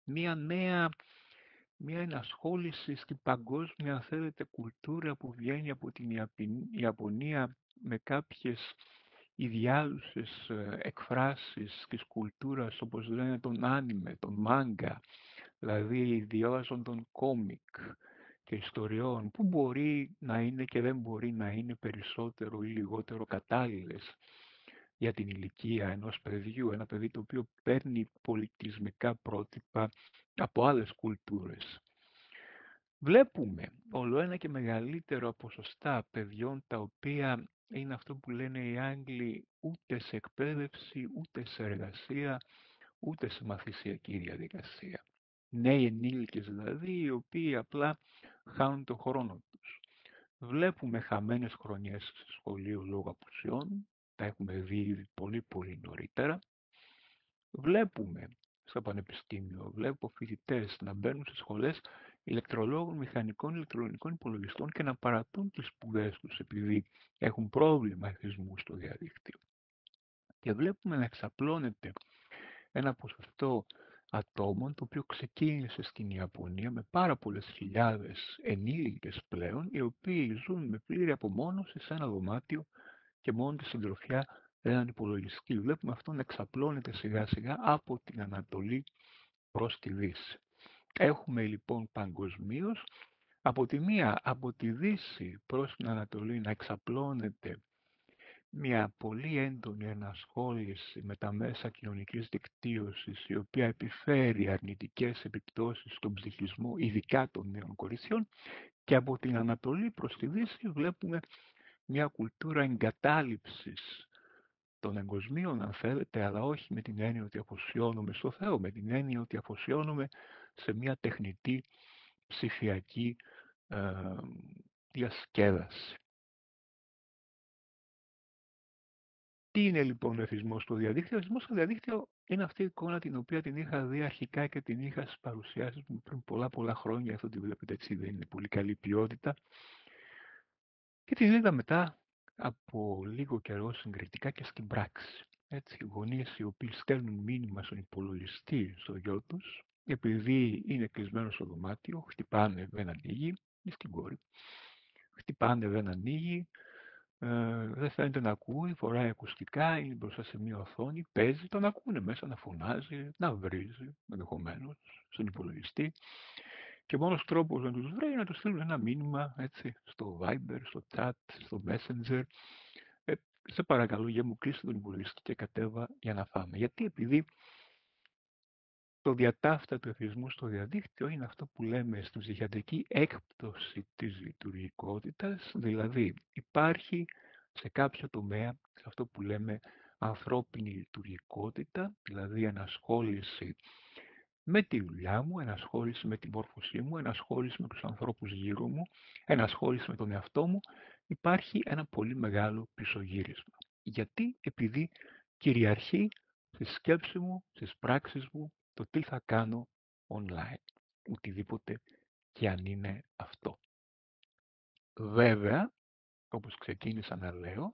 μια ενασχόληση στην παγκόσμια, αν θέλετε, κουλτούρα που βγαίνει από την Ιαπωνία με κάποιες ιδιάλουσες εκφράσεις της κουλτούρας, όπως λένε τον άνιμε, τον μάγκα, δηλαδή ιδιάζων των κόμικ και ιστοριών, που μπορεί να είναι και δεν μπορεί να είναι περισσότερο ή λιγότερο κατάλληλες για την ηλικία ενός παιδιού, ένα παιδί το οποίο παίρνει πολιτισμικά πρότυπα από άλλες κουλτούρες. Βλέπουμε όλο ένα και μεγαλύτερο ποσοστά παιδιών τα οποία είναι αυτό που λένε οι Άγγλοι ούτε σε εκπαίδευση, ούτε σε εργασία, ούτε σε μαθησιακή διαδικασία. Νέοι ενήλικες δηλαδή, οι οποίοι απλά χάνουν το χρόνο τους. Βλέπουμε χαμένες χρονιές στο σχολείο λόγω απουσιών, τα έχουμε δει ήδη πολύ νωρίτερα. Βλέπουμε στο πανεπιστήμιο, βλέπω φοιτητές να μπαίνουν σε σχολές ηλεκτρολόγων, μηχανικών, ηλεκτρονικών υπολογιστών και να παρατούν τις σπουδές τους επειδή έχουν πρόβλημα εθισμού στο διαδίκτυο. Και βλέπουμε να εξαπλώνεται ένα ποσοστό ατόμων το οποίο ξεκίνησε στην Ιαπωνία με πάρα πολλές χιλιάδες ενήλικες πλέον, οι οποίοι ζουν με πλήρη απομόνωση σε ένα δωμάτιο και μόνο τη συντροφιά έναν υπολογιστή. Βλέπουμε αυτό να εξαπλώνεται σιγά σιγά από την Ανατολή προς τη Δύση. Έχουμε λοιπόν παγκοσμίως από τη μία, από τη Δύση προς την Ανατολή να εξαπλώνεται μια πολύ έντονη ενασχόληση με τα μέσα κοινωνικής δικτύωσης, η οποία επιφέρει αρνητικές επιπτώσεις στον ψυχισμό, ειδικά των νέων κοριτσιών, και από την Ανατολή προς τη Δύση βλέπουμε μια κουλτούρα εγκατάλειψης των εγκοσμίων, αν θέλετε, αλλά όχι με την έννοια ότι αφοσιώνουμε στο Θεό, με την έννοια ότι αφοσιώνουμε σε μια τεχνητή ψηφιακή διασκέδαση. Τι είναι λοιπόν ο εθισμός στο διαδίκτυο? Ο εθισμός στο διαδίκτυο είναι αυτή η εικόνα την οποία την είχα δει αρχικά και την είχα στις παρουσιάσεις μου πριν πολλά χρόνια. Αυτό τη βλέπετε έτσι, δεν είναι πολύ καλή ποιότητα. Και την είδα μετά από λίγο καιρό συγκριτικά και στην πράξη. Έτσι, γονείς οι οποίοι στέλνουν μήνυμα στον υπολογιστή στο γιο τους, επειδή είναι κλεισμένο στο δωμάτιο, χτυπάνε, δεν ανοίγει, ή στην κόρη. Χτυπάνε, δεν ανοίγει, δεν φαίνεται να ακούει, φοράει ακουστικά, είναι μπροστά σε μια οθόνη, παίζει, τον ακούνε μέσα να φωνάζει, να βρίζει, ενδεχομένως, στον υπολογιστή. Και μόνος τρόπος να τους βρει είναι να τους στείλουν ένα μήνυμα, έτσι, στο Viber, στο chat, στο Messenger. Σε παρακαλώ, για μου κλείσει τον υπολογιστή και κατέβα για να φάμε. Γιατί? Επειδή το διατάφτα του εθισμού στο διαδίκτυο είναι αυτό που λέμε στην ψυχιατρική έκπτωση της λειτουργικότητας, δηλαδή υπάρχει σε κάποιο τομέα, σε αυτό που λέμε ανθρώπινη λειτουργικότητα, δηλαδή ενασχόληση με τη δουλειά μου, ενασχόληση με την μόρφωσή μου, ενασχόληση με τους ανθρώπους γύρω μου, ενασχόληση με τον εαυτό μου, υπάρχει ένα πολύ μεγάλο πισωγύρισμα. Γιατί? Επειδή κυριαρχεί στη σκέψη μου, στις πράξεις μου, το τι θα κάνω online, οτιδήποτε και αν είναι αυτό. Βέβαια, όπως ξεκίνησα να λέω,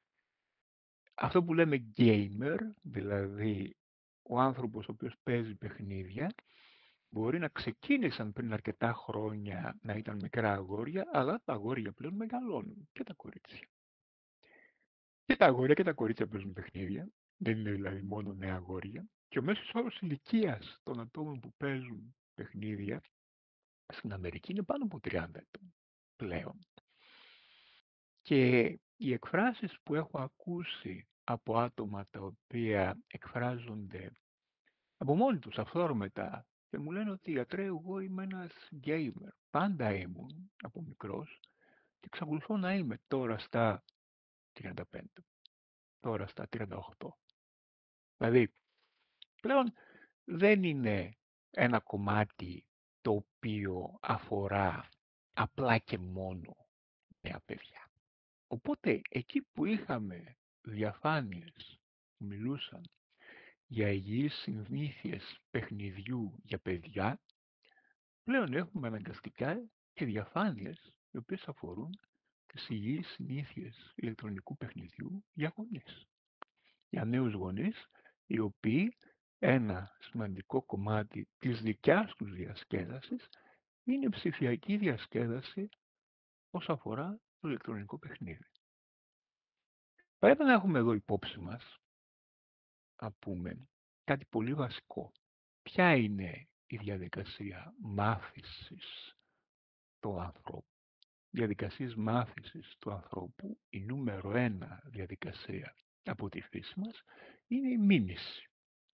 αυτό που λέμε gamer, δηλαδή ο άνθρωπος ο οποίος παίζει παιχνίδια, μπορεί να ξεκίνησαν πριν αρκετά χρόνια να ήταν μικρά αγόρια, αλλά τα αγόρια πλέον μεγαλώνουν και τα κορίτσια. Και τα αγόρια και τα κορίτσια παίζουν παιχνίδια, δεν είναι δηλαδή μόνο νέα αγόρια. Και ο μέσος όρος ηλικίας των ατόμων που παίζουν παιχνίδια στην Αμερική είναι πάνω από 30 ετών πλέον. Και οι εκφράσεις που έχω ακούσει από άτομα τα οποία εκφράζονται από μόνοι τους αυθόρμητα και μου λένε ότι γιατρέ, εγώ είμαι ένας gamer. Πάντα ήμουν από μικρός και εξακολουθώ να είμαι τώρα στα 35, τώρα στα 38. Δηλαδή, πλέον δεν είναι ένα κομμάτι το οποίο αφορά απλά και μόνο νέα παιδιά. Οπότε, εκεί που είχαμε διαφάνειες που μιλούσαν για υγιείς συνήθειες παιχνιδιού για παιδιά, πλέον έχουμε αναγκαστικά και διαφάνειες οι οποίες αφορούν τις υγιείς συνήθειες ηλεκτρονικού παιχνιδιού για γονείς. Για νέους γονείς, οι οποίοι ένα σημαντικό κομμάτι της δικιάς τους διασκέδασης είναι η ψηφιακή διασκέδαση όσον αφορά το ηλεκτρονικό παιχνίδι. Πρέπει να έχουμε εδώ υπόψη μας, να πούμε, κάτι πολύ βασικό. Ποια είναι η διαδικασία μάθησης του ανθρώπου? Διαδικασίες μάθησης του ανθρώπου, η νούμερο 1 διαδικασία από τη φύση μας είναι η μίμηση.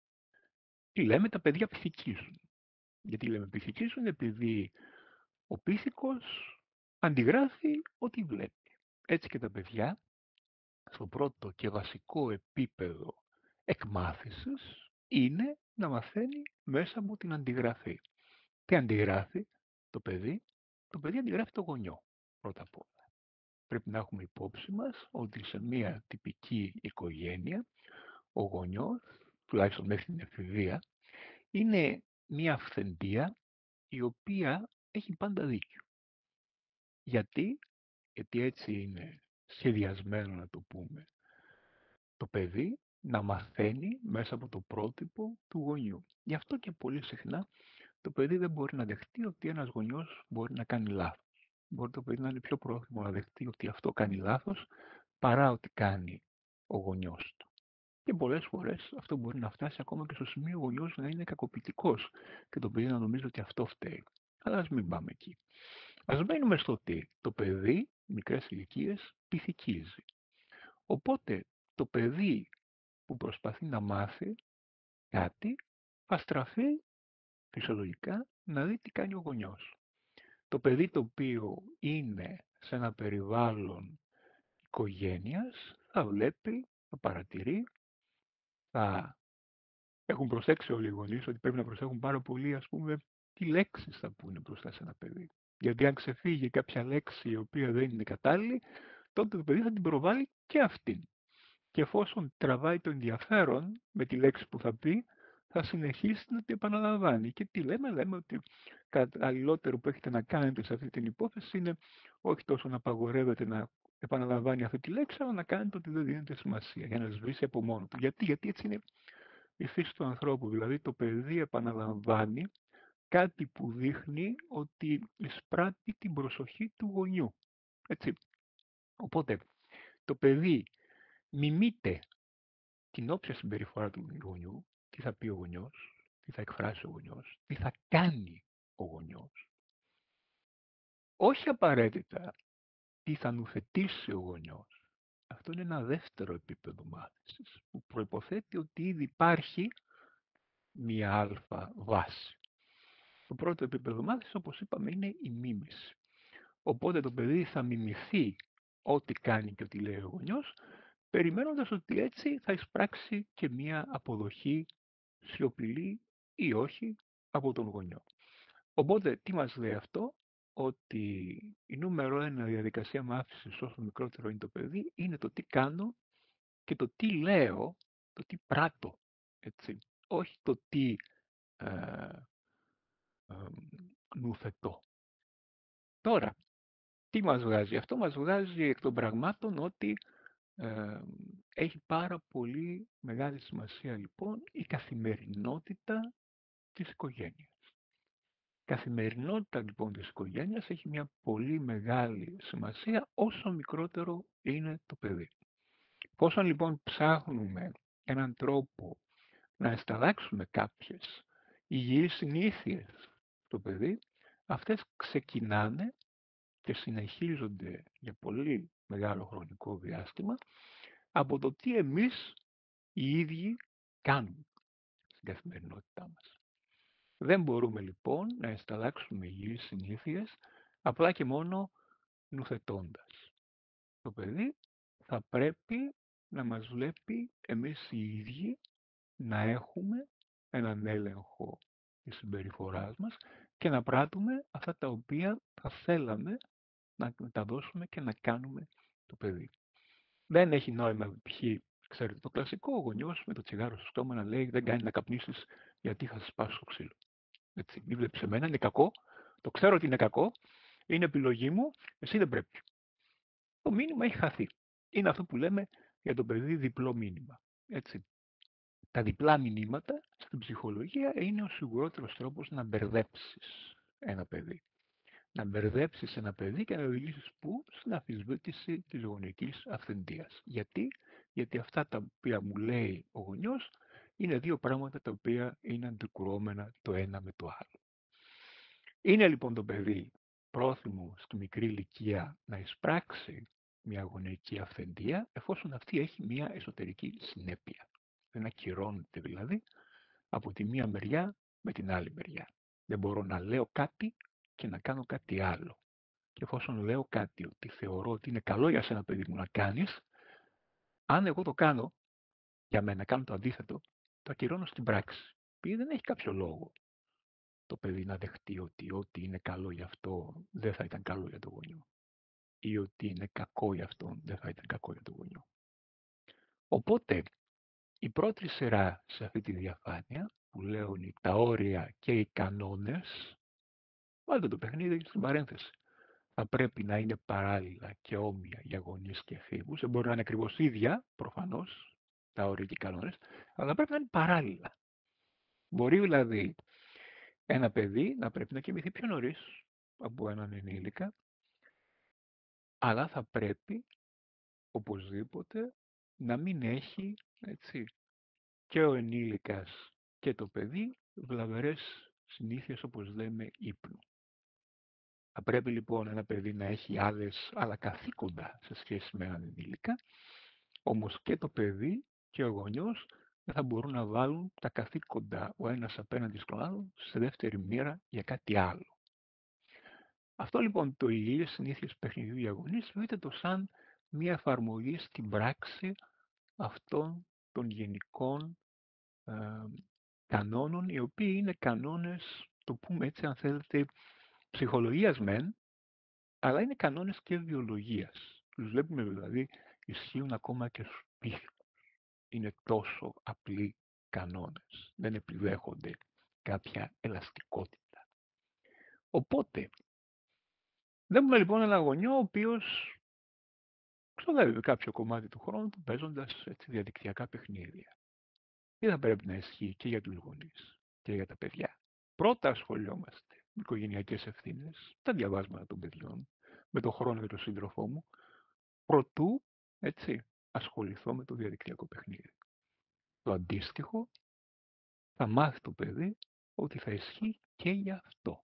Τι λέμε, τα παιδιά πυθικίζουν. Γιατί λέμε πυθικίζουν? Επειδή ο πίθηκος αντιγράφει ό,τι βλέπει. Έτσι και τα παιδιά, στο πρώτο και βασικό επίπεδο εκμάθησης, είναι να μαθαίνει μέσα από την αντιγραφή. Τι αντιγράφει το παιδί? Το παιδί αντιγράφει το γονιό, πρώτα απ' όλα. Πρέπει να έχουμε υπόψη μας ότι σε μια τυπική οικογένεια, ο γονιός, τουλάχιστον μέχρι την εφηβεία, είναι μια αυθεντία η οποία έχει πάντα δίκιο. Γιατί? Γιατί έτσι είναι σχεδιασμένο, να το πούμε, το παιδί να μαθαίνει μέσα από το πρότυπο του γονιού. Γι' αυτό και πολύ συχνά το παιδί δεν μπορεί να δεχτεί ότι ένας γονιός μπορεί να κάνει λάθος. Μπορεί το παιδί να είναι πιο πρόθυμο να δεχτεί ότι αυτό κάνει λάθος παρά ότι κάνει ο γονιός του. Και πολλές φορές αυτό μπορεί να φτάσει ακόμα και στο σημείο ο γονιός να είναι κακοποιητικός και το παιδί να νομίζει ότι αυτό φταίει. Αλλά ας μην πάμε εκεί. Ας μένουμε στο ότι το παιδί, μικρές ηλικίες, πυθικίζει. Οπότε το παιδί που προσπαθεί να μάθει κάτι θα στραφεί φυσιολογικά να δει τι κάνει ο γονιός. Το παιδί το οποίο είναι σε ένα περιβάλλον οικογένειας θα βλέπει, θα παρατηρεί, θα έχουν προσέξει όλοι οι γονείς ότι πρέπει να προσέχουν πάρα πολύ, ας πούμε, τι λέξεις θα πούνε μπροστά σε ένα παιδί. Γιατί αν ξεφύγει κάποια λέξη η οποία δεν είναι κατάλληλη, τότε το παιδί θα την προβάλλει και αυτήν. Και εφόσον τραβάει το ενδιαφέρον με τη λέξη που θα πει, θα συνεχίσει να την επαναλαμβάνει. Και τι λέμε, λέμε ότι καταλληλότερο που έχετε να κάνετε σε αυτή την υπόθεση είναι όχι τόσο να απαγορεύετε να επαναλαμβάνει αυτή τη λέξη, αλλά να κάνετε ότι δεν δίνεται σημασία για να σβήσει από μόνο του. Γιατί έτσι είναι η φύση του ανθρώπου. Δηλαδή το παιδί επαναλαμβάνει κάτι που δείχνει ότι εισπράττει την προσοχή του γονιού. Έτσι. Οπότε το παιδί μιμείται την όποια συμπεριφορά του γονιού, τι θα πει ο γονιός, τι θα εκφράσει ο γονιός, τι θα κάνει ο γονιός. Όχι απαραίτητα τι θα νουθετήσει ο γονιός. Αυτό είναι ένα δεύτερο επίπεδο μάθησης που προϋποθέτει ότι ήδη υπάρχει μία αλφα βάση. Το πρώτο επίπεδο μάθησης, όπως είπαμε, είναι η μίμηση. Οπότε το παιδί θα μιμηθεί ό,τι κάνει και ό,τι λέει ο γονιός, περιμένοντας ότι έτσι θα εισπράξει και μία αποδοχή σιωπηλή ή όχι από τον γονιό. Οπότε τι μας λέει αυτό? Ότι η νούμερο 1 διαδικασία μάθησης όσο μικρότερο είναι το παιδί είναι το τι κάνω και το τι λέω, το τι πράττω. Έτσι. Όχι το τι νουθετώ. Τώρα, τι μας βγάζει? Αυτό μας βγάζει εκ των πραγμάτων ότι έχει πάρα πολύ μεγάλη σημασία λοιπόν η καθημερινότητα της οικογένειας. Η καθημερινότητα λοιπόν της οικογένειας έχει μια πολύ μεγάλη σημασία όσο μικρότερο είναι το παιδί. Πόσο λοιπόν ψάχνουμε έναν τρόπο να ενσταλλάξουμε κάποιες υγιείς συνήθειες στο παιδί, αυτές ξεκινάνε και συνεχίζονται για πολύ μεγάλο χρονικό διάστημα από το τι εμείς οι ίδιοι κάνουμε στην καθημερινότητά μας. Δεν μπορούμε λοιπόν να ενσταλλάξουμε υγιείς συνήθειες απλά και μόνο νουθετώντας. Το παιδί θα πρέπει να μας βλέπει εμείς οι ίδιοι να έχουμε έναν έλεγχο της συμπεριφοράς μας και να πράττουμε αυτά τα οποία θα θέλαμε να μεταδώσουμε και να κάνουμε το παιδί. Δεν έχει νόημα π.χ. ξέρετε το κλασικό, ο γονιός με το τσιγάρο στο στόμα να λέει δεν κάνει να καπνίσεις γιατί θα σπάσει το ξύλο. Έτσι, μην βλέπεις εμένα, είναι κακό, το ξέρω ότι είναι κακό, είναι επιλογή μου, εσύ δεν πρέπει. Το μήνυμα έχει χαθεί. Είναι αυτό που λέμε για το παιδί διπλό μήνυμα. Έτσι. Τα διπλά μηνύματα στην ψυχολογία είναι ο σιγουρότερος τρόπος να μπερδέψεις ένα παιδί. Να μπερδέψεις ένα παιδί και να οδηγήσεις πού? Στην αμφισβήτηση της γονεϊκής αυθεντίας. Γιατί αυτά τα οποία μου λέει ο γονιός είναι δύο πράγματα τα οποία είναι αντικρουόμενα το ένα με το άλλο. Είναι λοιπόν το παιδί πρόθυμο στη μικρή ηλικία να εισπράξει μια γονεϊκή αυθεντία εφόσον αυτή έχει μια εσωτερική συνέπεια. Δεν ακυρώνεται δηλαδή από τη μία μεριά με την άλλη μεριά. Δεν μπορώ να λέω κάτι και να κάνω κάτι άλλο. Και εφόσον λέω κάτι ότι θεωρώ ότι είναι καλό για σένα παιδί μου να κάνεις, αν εγώ το κάνω, για μένα κάνω το αντίθετο, το ακυρώνω στην πράξη. Επειδή δεν έχει κάποιο λόγο το παιδί να δεχτεί ότι ό,τι είναι καλό για αυτό δεν θα ήταν καλό για το γονιό. Ή ότι είναι κακό για αυτόν δεν θα ήταν κακό για το γονιό. Οπότε, η πρώτη σειρά σε αυτή τη διαφάνεια, που λέω είναι τα όρια και οι κανόνες, βάλτε το παιχνίδι στην παρένθεση. Θα πρέπει να είναι παράλληλα και όμοια για γονείς και εφήβους. Δεν μπορεί να είναι ακριβώς ίδια, προφανώς, τα όρια και οι κανόνες, αλλά πρέπει να είναι παράλληλα. Μπορεί δηλαδή ένα παιδί να πρέπει να κοιμηθεί πιο νωρίς από έναν ενήλικα, αλλά θα πρέπει οπωσδήποτε να μην έχει έτσι, και ο ενήλικας και το παιδί βλαβερές συνήθειες όπως λέμε ύπνου. Θα πρέπει λοιπόν ένα παιδί να έχει άλλα καθήκοντα σε σχέση με έναν ενήλικα Όμως και το παιδί και ο γονιός δεν θα μπορούν να βάλουν τα καθήκοντα ο ένας απέναντι στον άλλον σε δεύτερη μοίρα για κάτι άλλο. Αυτό λοιπόν το υγιές συνήθειες παιχνιδιού διαγωνής θεωρείται το σαν μια εφαρμογή στην πράξη αυτών των γενικών κανόνων, οι οποίοι είναι κανόνες, το πούμε έτσι αν θέλετε, ψυχολογίας μεν, αλλά είναι κανόνες και βιολογίας. Τους βλέπουμε δηλαδή ισχύουν ακόμα και στους πίθηκους. Είναι τόσο απλοί κανόνες. Δεν επιδέχονται κάποια ελαστικότητα. Οπότε, βλέπουμε λοιπόν ένα γονιό ο οποίος ξοδεύει κάποιο κομμάτι του χρόνου του παίζοντας έτσι, διαδικτυακά παιχνίδια. Τι θα πρέπει να ισχύει και για τους γονείς και για τα παιδιά. Πρώτα ασχολιόμαστε με οικογενειακές ευθύνες, τα διαβάσματα των παιδιών, με τον χρόνο για τον σύντροφό μου, προτού έτσι, ασχοληθώ με το διαδικτυακό παιχνίδι. Το αντίστοιχο θα μάθει το παιδί ότι θα ισχύει και για αυτό.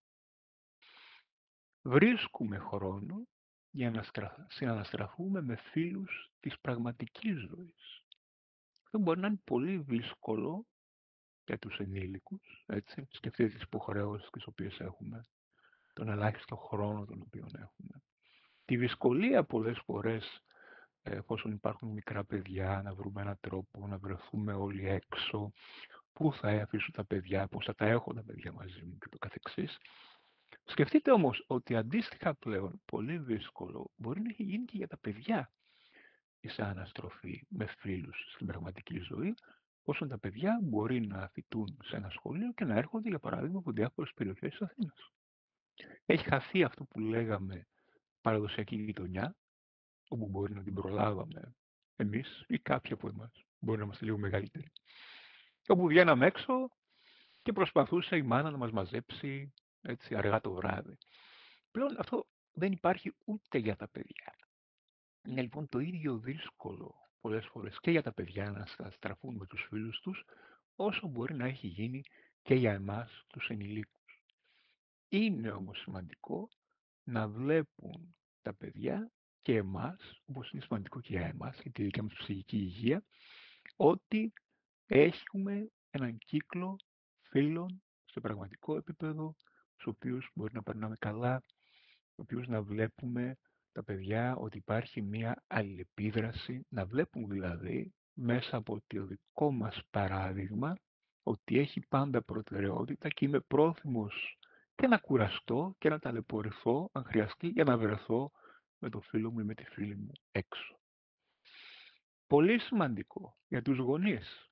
Βρίσκουμε χρόνο για να συναναστραφούμε με φίλους της πραγματικής ζωής. Αυτό μπορεί να είναι πολύ δύσκολο για τους ενήλικους, έτσι. Σκεφτείτε τις υποχρεώσεις τις οποίες έχουμε, τον ελάχιστο χρόνο τον οποίο έχουμε. Τη δυσκολία πολλές φορές, εφόσον υπάρχουν μικρά παιδιά, να βρούμε έναν τρόπο να βρεθούμε όλοι έξω, πού θα αφήσω τα παιδιά, πώς θα τα έχω τα παιδιά μαζί μου και το καθεξής. Σκεφτείτε όμως ότι αντίστοιχα πλέον πολύ δύσκολο μπορεί να έχει γίνει και για τα παιδιά η αναστροφή με φίλους στην πραγματική ζωή, όσο τα παιδιά μπορεί να φοιτούν σε ένα σχολείο και να έρχονται για παράδειγμα από διάφορες περιοχές της Αθήνας. Έχει χαθεί αυτό που λέγαμε παραδοσιακή γειτονιά, όπου μπορεί να την προλάβαμε εμείς ή κάποιοι από εμάς, μπορεί να είμαστε λίγο μεγαλύτεροι. Όπου βγαίναμε έξω και προσπαθούσε η μάνα να μας μαζέψει έτσι, αργά το βράδυ. Πλέον αυτό δεν υπάρχει ούτε για τα παιδιά. Είναι λοιπόν το ίδιο δύσκολο πολλές φορές και για τα παιδιά να στραφούν με τους φίλους τους, όσο μπορεί να έχει γίνει και για εμάς τους ενηλίκους. Είναι όμως σημαντικό να βλέπουν τα παιδιά και εμάς, όπως είναι σημαντικό και για εμάς, για τη δική μας ψυχική υγεία, ότι έχουμε έναν κύκλο φίλων σε πραγματικό επίπεδο, στους οποίους μπορεί να περνάμε καλά, στους οποίους να βλέπουμε τα παιδιά ότι υπάρχει μια αλληλεπίδραση, να βλέπουν δηλαδή μέσα από το δικό μας παράδειγμα ότι έχει πάντα προτεραιότητα και είμαι πρόθυμος και να κουραστώ και να ταλαιπωρηθώ αν χρειαστεί για να βρεθώ με το φίλο μου ή με τη φίλη μου έξω. Πολύ σημαντικό για τους γονείς.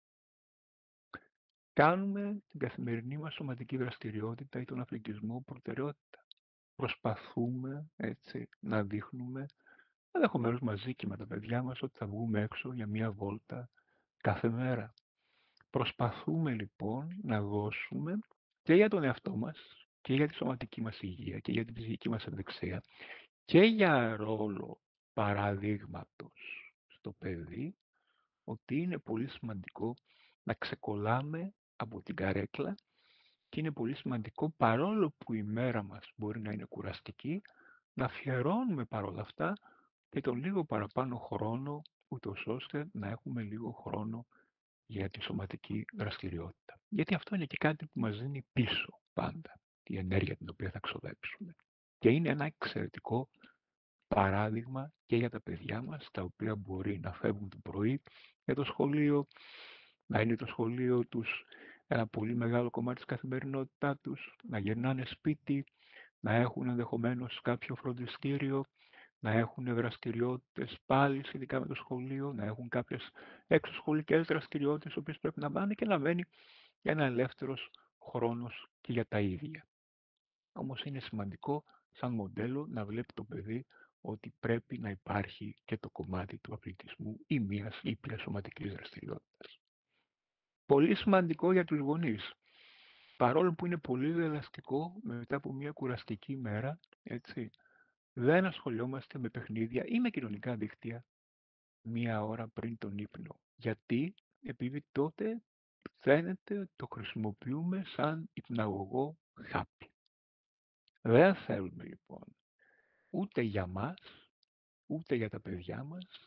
Κάνουμε την καθημερινή μας σωματική δραστηριότητα ή τον αθλητισμό προτεραιότητα. Προσπαθούμε έτσι να δείχνουμε, ενδεχομένως μαζί και με τα παιδιά μας, ότι θα βγούμε έξω για μία βόλτα κάθε μέρα. Προσπαθούμε λοιπόν να δώσουμε και για τον εαυτό μας και για τη σωματική μας υγεία και για την ψυχική μας ευεξία και για ρόλο παραδείγματος στο παιδί, ότι είναι πολύ σημαντικό να ξεκολλάμε από την καρέκλα και είναι πολύ σημαντικό, παρόλο που η μέρα μας μπορεί να είναι κουραστική, να αφιερώνουμε παρόλα αυτά και τον λίγο παραπάνω χρόνο, ούτως ώστε να έχουμε λίγο χρόνο για τη σωματική δραστηριότητα. Γιατί αυτό είναι και κάτι που μας δίνει πίσω πάντα, τη ενέργεια την οποία θα ξοδέψουμε. Και είναι ένα εξαιρετικό παράδειγμα και για τα παιδιά μας, τα οποία μπορεί να φεύγουν το πρωί για το σχολείο, να είναι το σχολείο τους ένα πολύ μεγάλο κομμάτι της καθημερινότητά τους, να γυρνάνε σπίτι, να έχουν ενδεχομένως κάποιο φροντιστήριο, να έχουν δραστηριότητες πάλι σχετικά με το σχολείο, να έχουν κάποιες εξωσχολικές δραστηριότητες, οι οποίες πρέπει να πάνε και να μένει ένα ελεύθερος χρόνος και για τα ίδια. Όμως είναι σημαντικό σαν μοντέλο να βλέπει το παιδί ότι πρέπει να υπάρχει και το κομμάτι του αθλητισμού ή μιας ήπιας σωματικής δραστηριότητας. Πολύ σημαντικό για τους γονείς. Παρόλο που είναι πολύ ελαστικό μετά από μια κουραστική μέρα, έτσι, δεν ασχολιόμαστε με παιχνίδια ή με κοινωνικά δίκτυα μία ώρα πριν τον ύπνο. Γιατί? Επειδή τότε φαίνεται ότι το χρησιμοποιούμε σαν υπναγωγό χάπι. Δεν θέλουμε λοιπόν ούτε για μας, ούτε για τα παιδιά μας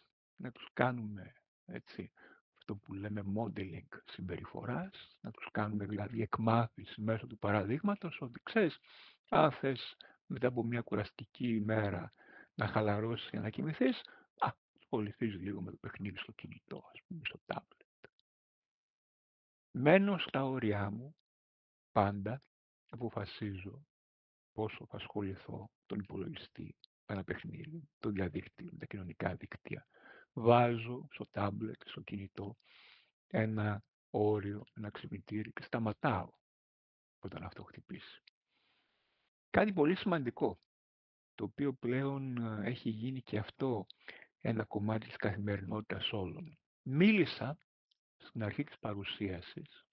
να τους κάνουμε έτσι, αυτό που λέμε modeling συμπεριφοράς, να τους κάνουμε δηλαδή εκμάθηση μέσω του παραδείγματος, ότι ξέρεις, αν θες μετά από μια κουραστική ημέρα να χαλαρώσεις και να κοιμηθείς, ασχοληθείς λίγο με το παιχνίδι στο κινητό, ας πούμε, στο tablet. Μένω στα όρια μου, πάντα αποφασίζω πόσο θα ασχοληθώ τον υπολογιστή, ένα παιχνίδι, το διαδίκτυο, τα κοινωνικά δίκτυα. Βάζω στο τάμπλετ, στο κινητό, ένα όριο, ένα ξυπνητήρι και σταματάω όταν αυτό χτυπήσει. Κάτι πολύ σημαντικό, το οποίο πλέον έχει γίνει και αυτό ένα κομμάτι της καθημερινότητας όλων. Μίλησα στην αρχή της παρουσίασης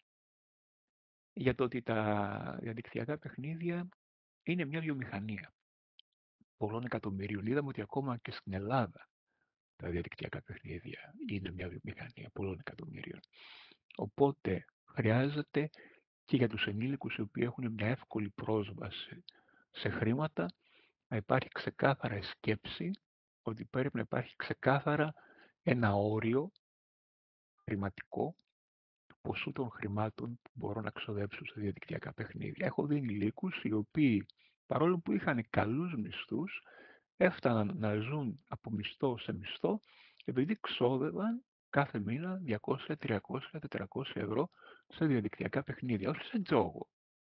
για το ότι τα διαδικτυακά παιχνίδια είναι μια βιομηχανία πολλών εκατομμυρίων. Είδαμε ότι ακόμα και στην Ελλάδα τα διαδικτυακά παιχνίδια είναι μια βιομηχανία πολλών εκατομμυρίων. Οπότε χρειάζεται και για τους ενήλικους οι οποίοι έχουν μια εύκολη πρόσβαση σε χρήματα να υπάρχει ξεκάθαρα η σκέψη ότι πρέπει να υπάρχει ξεκάθαρα ένα όριο χρηματικό του ποσού των χρημάτων που μπορώ να ξοδέψω σε διαδικτυακά παιχνίδια. Έχω δει ενηλίκους οι οποίοι παρόλο που είχαν καλούς μισθούς έφταναν να ζουν από μισθό σε μισθό επειδή ξόδευαν κάθε μήνα 200, 300, 400 ευρώ σε διαδικτυακά παιχνίδια, όχι σε τζόγο,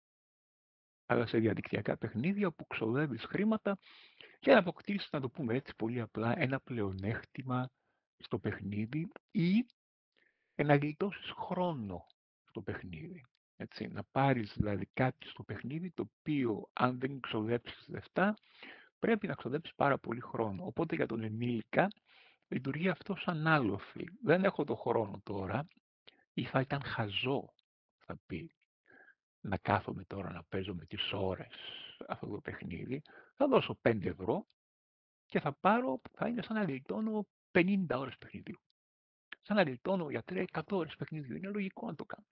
αλλά σε διαδικτυακά παιχνίδια όπου ξοδεύεις χρήματα για να αποκτήσεις, να το πούμε έτσι πολύ απλά, ένα πλεονέκτημα στο παιχνίδι ή να γλιτώσεις χρόνο στο παιχνίδι. Έτσι, να πάρεις δηλαδή κάτι στο παιχνίδι το οποίο αν δεν ξοδέψεις λεφτά πρέπει να ξοδέψεις πάρα πολύ χρόνο. Οπότε για τον ενήλικα λειτουργεί αυτό σαν άλοθη. Δεν έχω το χρόνο τώρα ή θα ήταν χαζό, θα πει, να κάθομαι τώρα να παίζω με τις ώρες αυτό το παιχνίδι. Θα δώσω 5 ευρώ και θα είναι σαν να γλιτώνω 50 ώρες παιχνιδιού. Σαν να γλιτώνω για 100 ώρες παιχνιδιού. Είναι λογικό να το κάνω.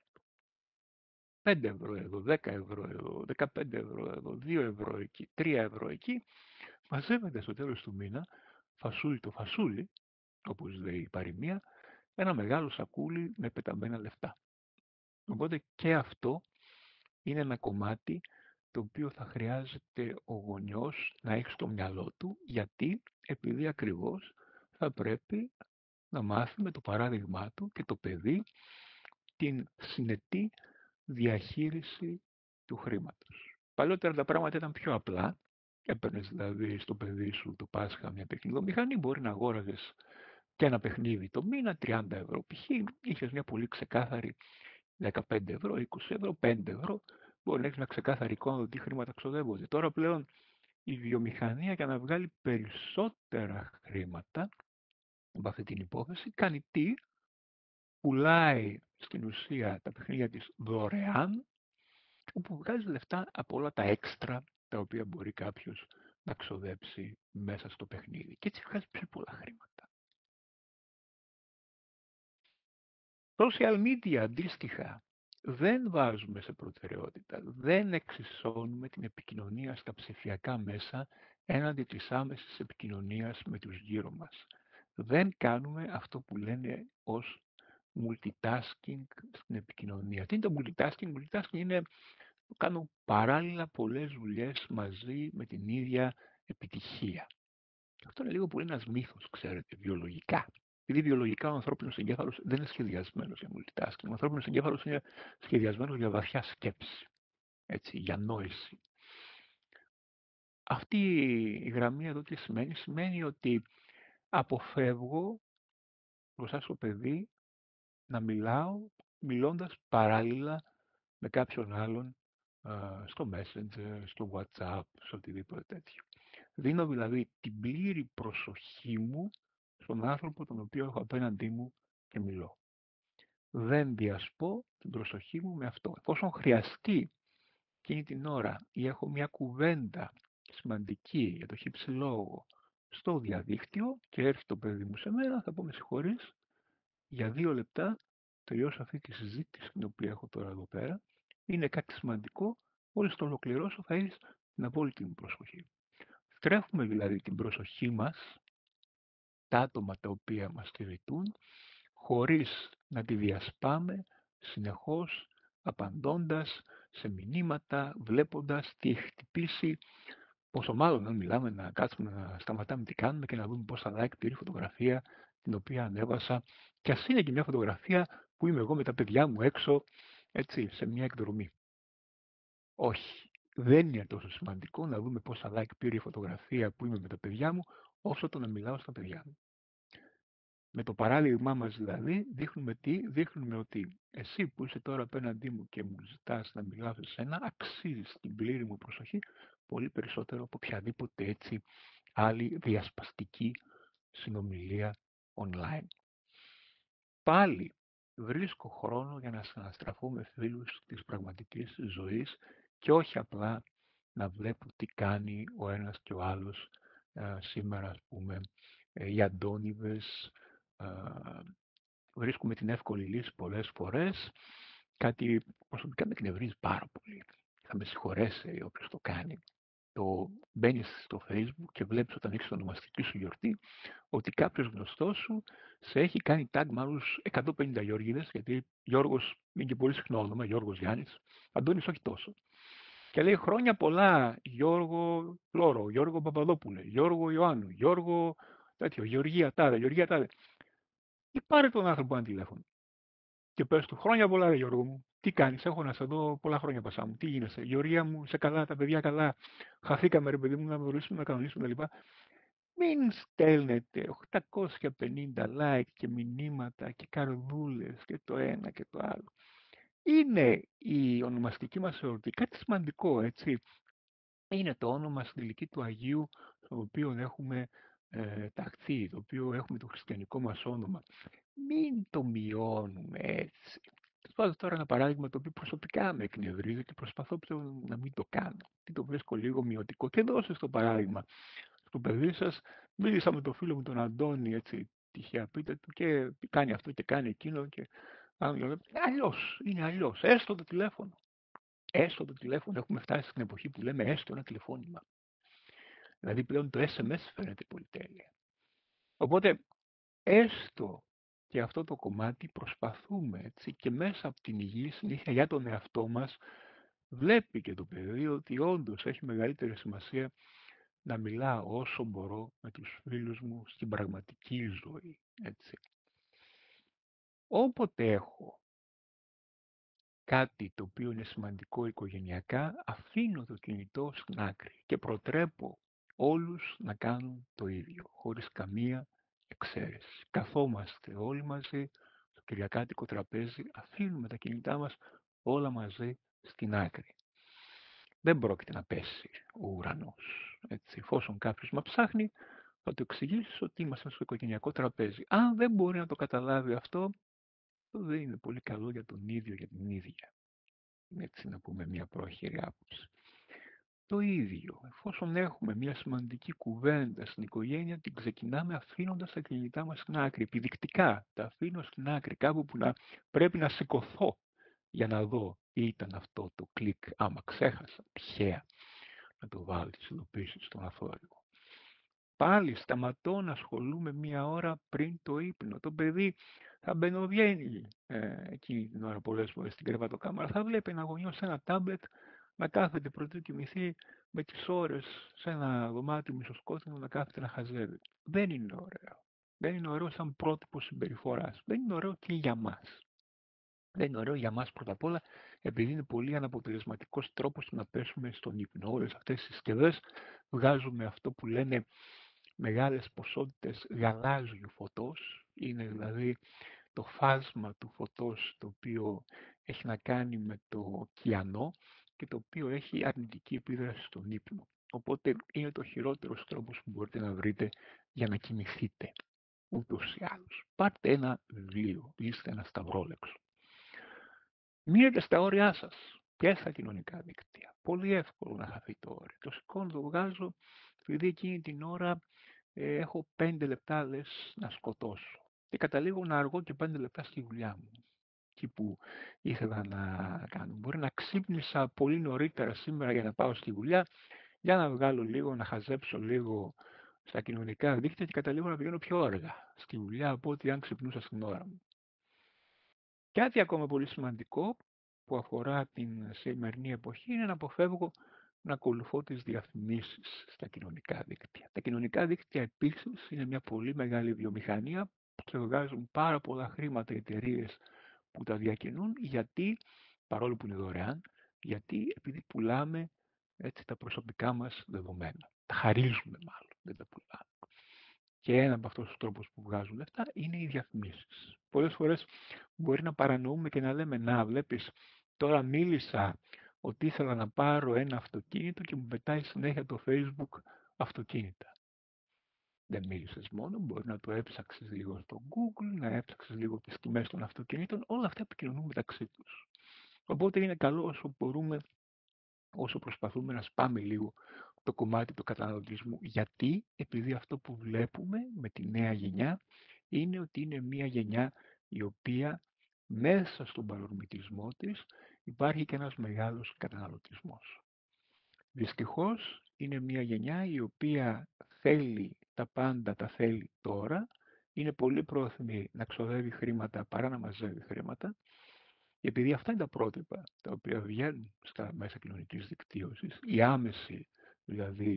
5 ευρώ εδώ, 10 ευρώ εδώ, 15 ευρώ εδώ, 2 ευρώ εκεί, 3 ευρώ εκεί. Μαζεύεται στο τέλος του μήνα, φασούλι το φασούλι, όπως λέει η παροιμία, ένα μεγάλο σακούλι με πεταμένα λεφτά. Οπότε και αυτό είναι ένα κομμάτι το οποίο θα χρειάζεται ο γονιός να έχει στο μυαλό του, γιατί επειδή ακριβώς θα πρέπει να μάθει με το παράδειγμά του και το παιδί την συνετή διαχείριση του χρήματος. Παλιότερα τα πράγματα ήταν πιο απλά. Έπαιρνες δηλαδή στο παιδί σου το Πάσχα μια παιχνιδομηχανή, μπορεί να αγόραζες και ένα παιχνίδι το μήνα, 30 ευρώ π.χ. Είχες μια πολύ ξεκάθαρη 15 ευρώ, 20 ευρώ, 5 ευρώ. Μπορεί να έχεις μια ξεκάθαρη εικόνα του τι χρήματα ξοδεύονται. Τώρα πλέον η βιομηχανία για να βγάλει περισσότερα χρήματα από αυτή την υπόθεση κάνει τι? Πουλάει στην ουσία τα παιχνίδια της δωρεάν, όπου βγάζει λεφτά από όλα τα έξτρα τα οποία μπορεί κάποιος να ξοδέψει μέσα στο παιχνίδι. Και έτσι βγάζει πιο πολλά χρήματα. Social media αντίστοιχα δεν βάζουμε σε προτεραιότητα, δεν εξισώνουμε την επικοινωνία στα ψηφιακά μέσα έναντι της άμεσης επικοινωνίας με τους γύρω μας. Δεν κάνουμε αυτό που λένε ως multitasking στην επικοινωνία. Τι είναι το multitasking? Multitasking είναι κάνω παράλληλα πολλές δουλειές μαζί με την ίδια επιτυχία. Αυτό είναι λίγο πολύ ένας μύθος, ξέρετε, βιολογικά. Επειδή βιολογικά ο ανθρώπινος εγκέφαλος δεν είναι σχεδιασμένος για multitasking. Ο ανθρώπινος εγκέφαλος είναι σχεδιασμένος για βαθιά σκέψη, έτσι, για νόηση. Αυτή η γραμμή εδώ τι σημαίνει? Σημαίνει ότι αποφεύγω μπροστά στο παιδί να μιλώντας παράλληλα με κάποιον άλλον στο Messenger, στο WhatsApp, σε οτιδήποτε τέτοιο. Δίνω δηλαδή την πλήρη προσοχή μου στον άνθρωπο τον οποίο έχω απέναντί μου και μιλώ. Δεν διασπώ την προσοχή μου με αυτό. Εφόσον χρειαστεί εκείνη την ώρα ή έχω μια κουβέντα σημαντική για το χύψη λόγο στο διαδίκτυο και έρθει το παιδί μου σε μένα, θα πω με συγχωρείς, για 2 λεπτά τελειώσω αυτή τη συζήτηση την οποία έχω τώρα εδώ πέρα. Είναι κάτι σημαντικό, μόλις το ολοκληρώσω θα έχεις την απόλυτη μου προσοχή. Στρέφουμε δηλαδή την προσοχή μας τα άτομα τα οποία μας στηριτούν, χωρίς να τη διασπάμε συνεχώς απαντώντας σε μηνύματα, βλέποντας τι έχει χτυπήσει, πόσο μάλλον αν μιλάμε να κάτσουμε να σταματάμε τι κάνουμε και να δούμε πόσα like πήρε η φωτογραφία την οποία ανέβασα, και ας είναι και μια φωτογραφία που είμαι εγώ με τα παιδιά μου έξω, έτσι, σε μια εκδρομή. Όχι, δεν είναι τόσο σημαντικό να δούμε πόσα like πήρε η φωτογραφία που είμαι με τα παιδιά μου, όσο το να μιλάω στα παιδιά μου. Με το παράδειγμά μας δηλαδή δείχνουμε ότι εσύ που είσαι τώρα απέναντί μου και μου ζητάς να μιλάω σε σένα, αξίζεις την πλήρη μου προσοχή πολύ περισσότερο από οποιαδήποτε έτσι άλλη διασπαστική συνομιλία online. Πάλι βρίσκω χρόνο για να συναστραφώ με φίλους της πραγματικής ζωής και όχι απλά να βλέπω τι κάνει ο ένας και ο άλλος σήμερα, ας πούμε, οι Αντώνιδες. Βρίσκουμε την εύκολη λύση πολλές φορές, κάτι προσωπικά με εκνευρίζει πάρα πολύ. Θα με συγχωρέσει όποιος το κάνει. Μπαίνεις στο Facebook και βλέπεις όταν έχεις ονομαστική σου γιορτή ότι κάποιος γνωστός σου σε έχει κάνει tag με άλλους 150 Γιώργηδες, γιατί Γιώργος είναι και πολύ συχνό όνομα, Γιώργος Γιάννης, Αντώνης όχι τόσο. Και λέει χρόνια πολλά Γιώργο Λόρο, Γιώργο Παπαδόπουλε, Γιώργο Ιωάννου, Γιώργο τέτοιο, Γεωργία Τάδε, Γεωργία Τάδε. Ή πάρε τον άνθρωπο ένα τηλέφωνο και πες του χρόνια πολλά, ρε Γιώργο μου. Τι κάνεις, έχω να σε δω πολλά χρόνια πασά μου. Τι γίνεσαι, Γεωργία μου, σε καλά, τα παιδιά καλά. Χαθήκαμε, ρε παιδί μου, να μιλήσουμε, να κανονίσουμε κλπ. Μην στέλνετε 850 like και μηνύματα και καρδούλες και το ένα και το άλλο. Είναι η ονομαστική μας εορτή, κάτι σημαντικό, έτσι. Είναι το όνομα στην ηλική του Αγίου, στο οποίο έχουμε ταχθεί, το οποίο έχουμε το χριστιανικό μας όνομα. Μην το μειώνουμε έτσι. Θα βάζω τώρα ένα παράδειγμα το οποίο προσωπικά με εκνευρίζει και προσπαθώ πλέον να μην το κάνω. Τι το βρίσκω λίγο μειωτικό. Και δώσε το παράδειγμα στο παιδί σας. Μίλησα με τον φίλο μου τον Αντώνη, έτσι, τυχαία πείτε του και κάνει αυτό και κάνει εκείνο. Και αλλιώς, είναι αλλιώς. Έστω το τηλέφωνο. Έστω το τηλέφωνο. Έχουμε φτάσει στην εποχή που λέμε έστω ένα τηλεφώνημα. Δηλαδή πλέον το SMS φαίνεται πολυτέλεια. Οπότε έστω και αυτό το κομμάτι προσπαθούμε, έτσι, και μέσα από την υγιή συνήθεια για τον εαυτό μας βλέπει και το παιδί ότι όντως έχει μεγαλύτερη σημασία να μιλάω όσο μπορώ με τους φίλους μου στην πραγματική ζωή, έτσι. Όποτε έχω κάτι το οποίο είναι σημαντικό οικογενειακά, αφήνω το κινητό στην άκρη και προτρέπω όλους να κάνουν το ίδιο, χωρίς καμία εξαίρεση. Καθόμαστε όλοι μαζί στο κυριακάτικο τραπέζι, αφήνουμε τα κινητά μας όλα μαζί στην άκρη. Δεν πρόκειται να πέσει ο ουρανός. Έτσι, εφόσον κάποιος μας ψάχνει, θα του εξηγήσει ότι είμαστε στο οικογενειακό τραπέζι. Αν δεν μπορεί να το καταλάβει αυτό δεν είναι πολύ καλό για τον ίδιο, για την ίδια. Έτσι να πούμε μια πρόχειρη άποψη. Το ίδιο, εφόσον έχουμε μια σημαντική κουβέντα στην οικογένεια, την ξεκινάμε αφήνοντας τα κινητά μας στην άκρη. Επιδεικτικά τα αφήνω στην άκρη, κάπου που πρέπει να σηκωθώ για να δω τι ήταν αυτό το κλικ, άμα ξέχασα τυχαία να το βάλω τις ειδοποιήσεις στον αθόρυβο. Πάλι σταματώ να ασχολούμαι μία ώρα πριν το ύπνο. Το παιδί θα μπαινοβγαίνει εκείνη την ώρα πολλές φορές στην κρεβατοκάμαρα. Θα βλέπει ένα γονιό σε ένα τάμπλετ να κάθεται πρωτού κοιμηθεί με τις ώρες σε ένα δωμάτιο μισοσκότεινο να κάθεται να χαζεύει. Δεν είναι ωραίο. Δεν είναι ωραίο σαν πρότυπο συμπεριφοράς. Δεν είναι ωραίο και για μας. Δεν είναι ωραίο για μας πρώτα απ' όλα, επειδή είναι πολύ αναποτελεσματικός τρόπος να πέσουμε στον ύπνο. Όλες αυτές τις συσκευές βγάζουμε αυτό που λένε μεγάλες ποσότητες γαλάζιου φωτός. Είναι δηλαδή το φάσμα του φωτός το οποίο έχει να κάνει με το κιανό και το οποίο έχει αρνητική επίδραση στον ύπνο. Οπότε είναι το χειρότερος τρόπος που μπορείτε να βρείτε για να κοιμηθείτε. Ούτως ή άλλως. Πάρτε ένα βιβλίο, είστε ένα σταυρόλεξο. Μείνετε στα όρια σας και στα κοινωνικά δίκτυα. Πολύ εύκολο να χαθεί το όριο. Το σηκώνω, το βγάζω, επειδή εκείνη την ώρα έχω 5 λεπτά λες να σκοτώσω. Και καταλήγω να αργώ και 5 λεπτά στη δουλειά μου. Εκεί που ήθελα να κάνω. Μπορεί να ξύπνησα πολύ νωρίτερα σήμερα για να πάω στη δουλειά, για να βγάλω λίγο, να χαζέψω λίγο στα κοινωνικά δίκτυα και καταλήγω να πηγαίνω πιο αργά στη δουλειά από ότι αν ξυπνούσα στην ώρα μου. Κάτι ακόμα πολύ σημαντικό που αφορά την σημερινή εποχή είναι να αποφεύγω να ακολουθώ τις διαφημίσεις στα κοινωνικά δίκτυα. Τα κοινωνικά δίκτυα επίσης είναι μια πολύ μεγάλη βιομηχανία και βγάζουν πάρα πολλά χρήματα οι εταιρείες που τα διακινούν, γιατί, παρόλο που είναι δωρεάν, γιατί επειδή πουλάμε έτσι τα προσωπικά μας δεδομένα. Τα χαρίζουμε μάλλον, δεν τα πουλάμε. Και ένα από αυτούς τους τρόπους που βγάζουν λεφτά είναι οι διαφημίσεις. Πολλές φορές μπορεί να παρανοούμε και να λέμε, να βλέπεις, τώρα μίλησα ότι ήθελα να πάρω ένα αυτοκίνητο και μου πετάει συνέχεια το Facebook αυτοκίνητα. Δεν μίλησες μόνο, μπορεί να το έψαξες λίγο στο Google, να έψαξες λίγο τις τιμές των αυτοκινήτων, όλα αυτά επικοινωνούν μεταξύ τους. Οπότε είναι καλό όσο μπορούμε, όσο προσπαθούμε να σπάμε λίγο το κομμάτι του καταναλωτισμού. Γιατί, επειδή αυτό που βλέπουμε με τη νέα γενιά είναι ότι είναι μια γενιά η οποία μέσα στον παρορμητισμό της υπάρχει και ένας μεγάλος καταναλωτισμός. Δυστυχώς είναι μια γενιά η οποία θέλει τα πάντα, τα θέλει τώρα, είναι πολύ πρόθυμη να ξοδεύει χρήματα παρά να μαζεύει χρήματα, και επειδή αυτά είναι τα πρότυπα τα οποία βγαίνουν στα μέσα κοινωνικής δικτύωσης, η άμεση δηλαδή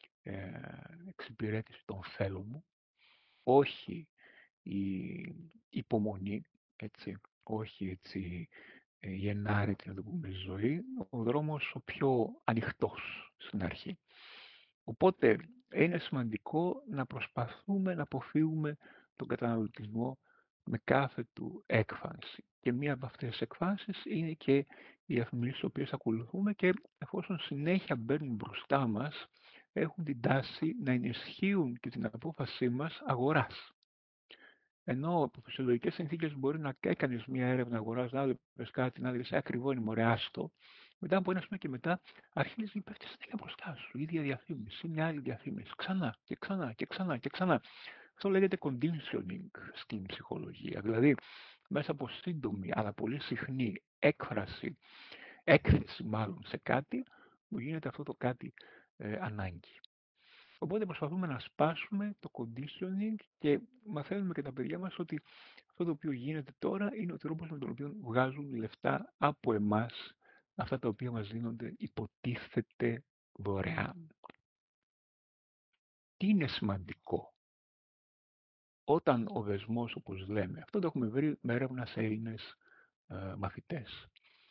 εξυπηρέτηση των θέλων μου, όχι η υπομονή, έτσι, όχι έτσι γεννάρητη να το πούμε ζωή, ο δρόμος ο πιο ανοιχτός στην αρχή. Οπότε είναι σημαντικό να προσπαθούμε να αποφύγουμε τον καταναλωτισμό με κάθε του έκφανση. Και μία από αυτές τις εκφάνσεις είναι και οι διαφημίσεις τις οποίες ακολουθούμε και εφόσον συνέχεια μπαίνουν μπροστά μας, έχουν την τάση να ενισχύουν και την απόφασή μας αγοράς. Ενώ από φυσιολογικές συνθήκες μπορεί να έκανες μια έρευνα αγοράς, να πες κάτι, να δεις ακριβό είναι μωρέ άστο. Μετά από ένα σημείο και μετά αρχίζει να πέφτει συνέχεια μπροστά σου. Η ίδια διαφήμιση, μια άλλη διαφήμιση. Ξανά και ξανά και ξανά και ξανά. Αυτό λέγεται conditioning στην ψυχολογία. Δηλαδή, μέσα από σύντομη αλλά πολύ συχνή έκθεση μάλλον σε κάτι, μου γίνεται αυτό το κάτι ανάγκη. Οπότε προσπαθούμε να σπάσουμε το conditioning και μαθαίνουμε και τα παιδιά μας ότι αυτό το οποίο γίνεται τώρα είναι ο τρόπος με τον οποίο βγάζουν λεφτά από εμάς, αυτά τα οποία μας δίνονται υποτίθεται δωρεάν. Τι είναι σημαντικό? Όταν ο δεσμός, όπως λέμε, αυτό το έχουμε βρει με έρευνα σε Έλληνες μαθητές,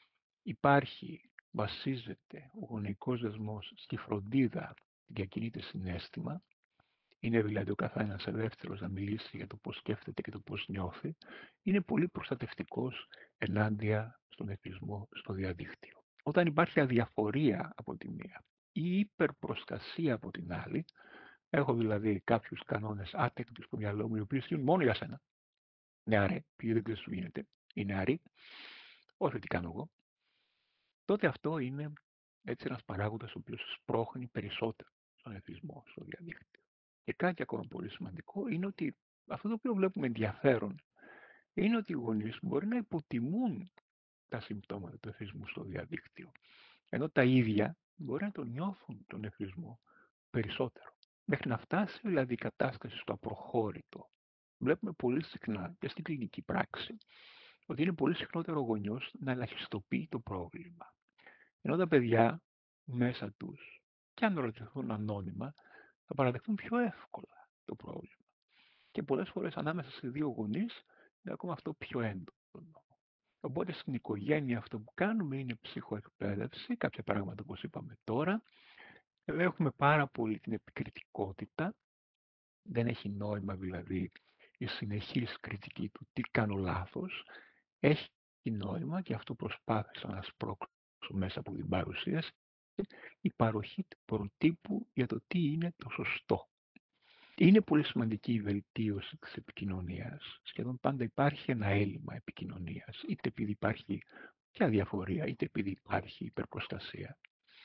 βασίζεται ο γονεϊκός δεσμός στη φροντίδα, διακινείται συναίσθημα, είναι δηλαδή ο καθένας ελεύθερος να μιλήσει για το πώς σκέφτεται και το πώς νιώθει, είναι πολύ προστατευτικός ενάντια στον εθισμό στο διαδίκτυο. Όταν υπάρχει αδιαφορία από τη μία ή υπερπροστασία από την άλλη, έχω δηλαδή κάποιους κανόνες άτεκτους στο μυαλό μου, οι οποίοι ισχύουν μόνο για σένα. Νεαρέ, επειδή δεν σου γίνεται, οι νεαροί, όχι τι κάνω εγώ, τότε αυτό είναι έτσι ένας παράγοντας ο οποίος σπρώχνει περισσότερο στον εθισμό στο διαδίκτυο. Και κάτι ακόμα πολύ σημαντικό είναι ότι αυτό το οποίο βλέπουμε ενδιαφέρον είναι ότι οι γονείς μπορεί να υποτιμούν τα συμπτώματα του εθισμού στο διαδίκτυο, ενώ τα ίδια μπορεί να τον νιώθουν τον εθισμό περισσότερο. Μέχρι να φτάσει δηλαδή η κατάσταση στο απροχώρητο. Βλέπουμε πολύ συχνά και στην κλινική πράξη ότι είναι πολύ συχνότερο ο γονιός να ελαχιστοποιεί το πρόβλημα. Ενώ τα παιδιά μέσα τους, και αν ρωτηθούν ανώνυμα, θα παραδεχτούν πιο εύκολα το πρόβλημα. Και πολλές φορές ανάμεσα σε δύο γονείς είναι ακόμα αυτό πιο έντονο. Οπότε στην οικογένεια αυτό που κάνουμε είναι ψυχοεκπαίδευση, κάποια πράγματα όπως είπαμε τώρα. Έχουμε πάρα πολύ την επικριτικότητα. Δεν έχει νόημα δηλαδή η συνεχής κριτική του τι κάνω λάθος. Έχει νόημα, και αυτό προσπάθησα να σπρώξω μέσα από την παρουσίαση, η παροχή του προτύπου για το τι είναι το σωστό. Είναι πολύ σημαντική η βελτίωση της επικοινωνίας. Σχεδόν πάντα υπάρχει ένα έλλειμμα επικοινωνίας, είτε επειδή υπάρχει και αδιαφορία, είτε επειδή υπάρχει υπερπροστασία.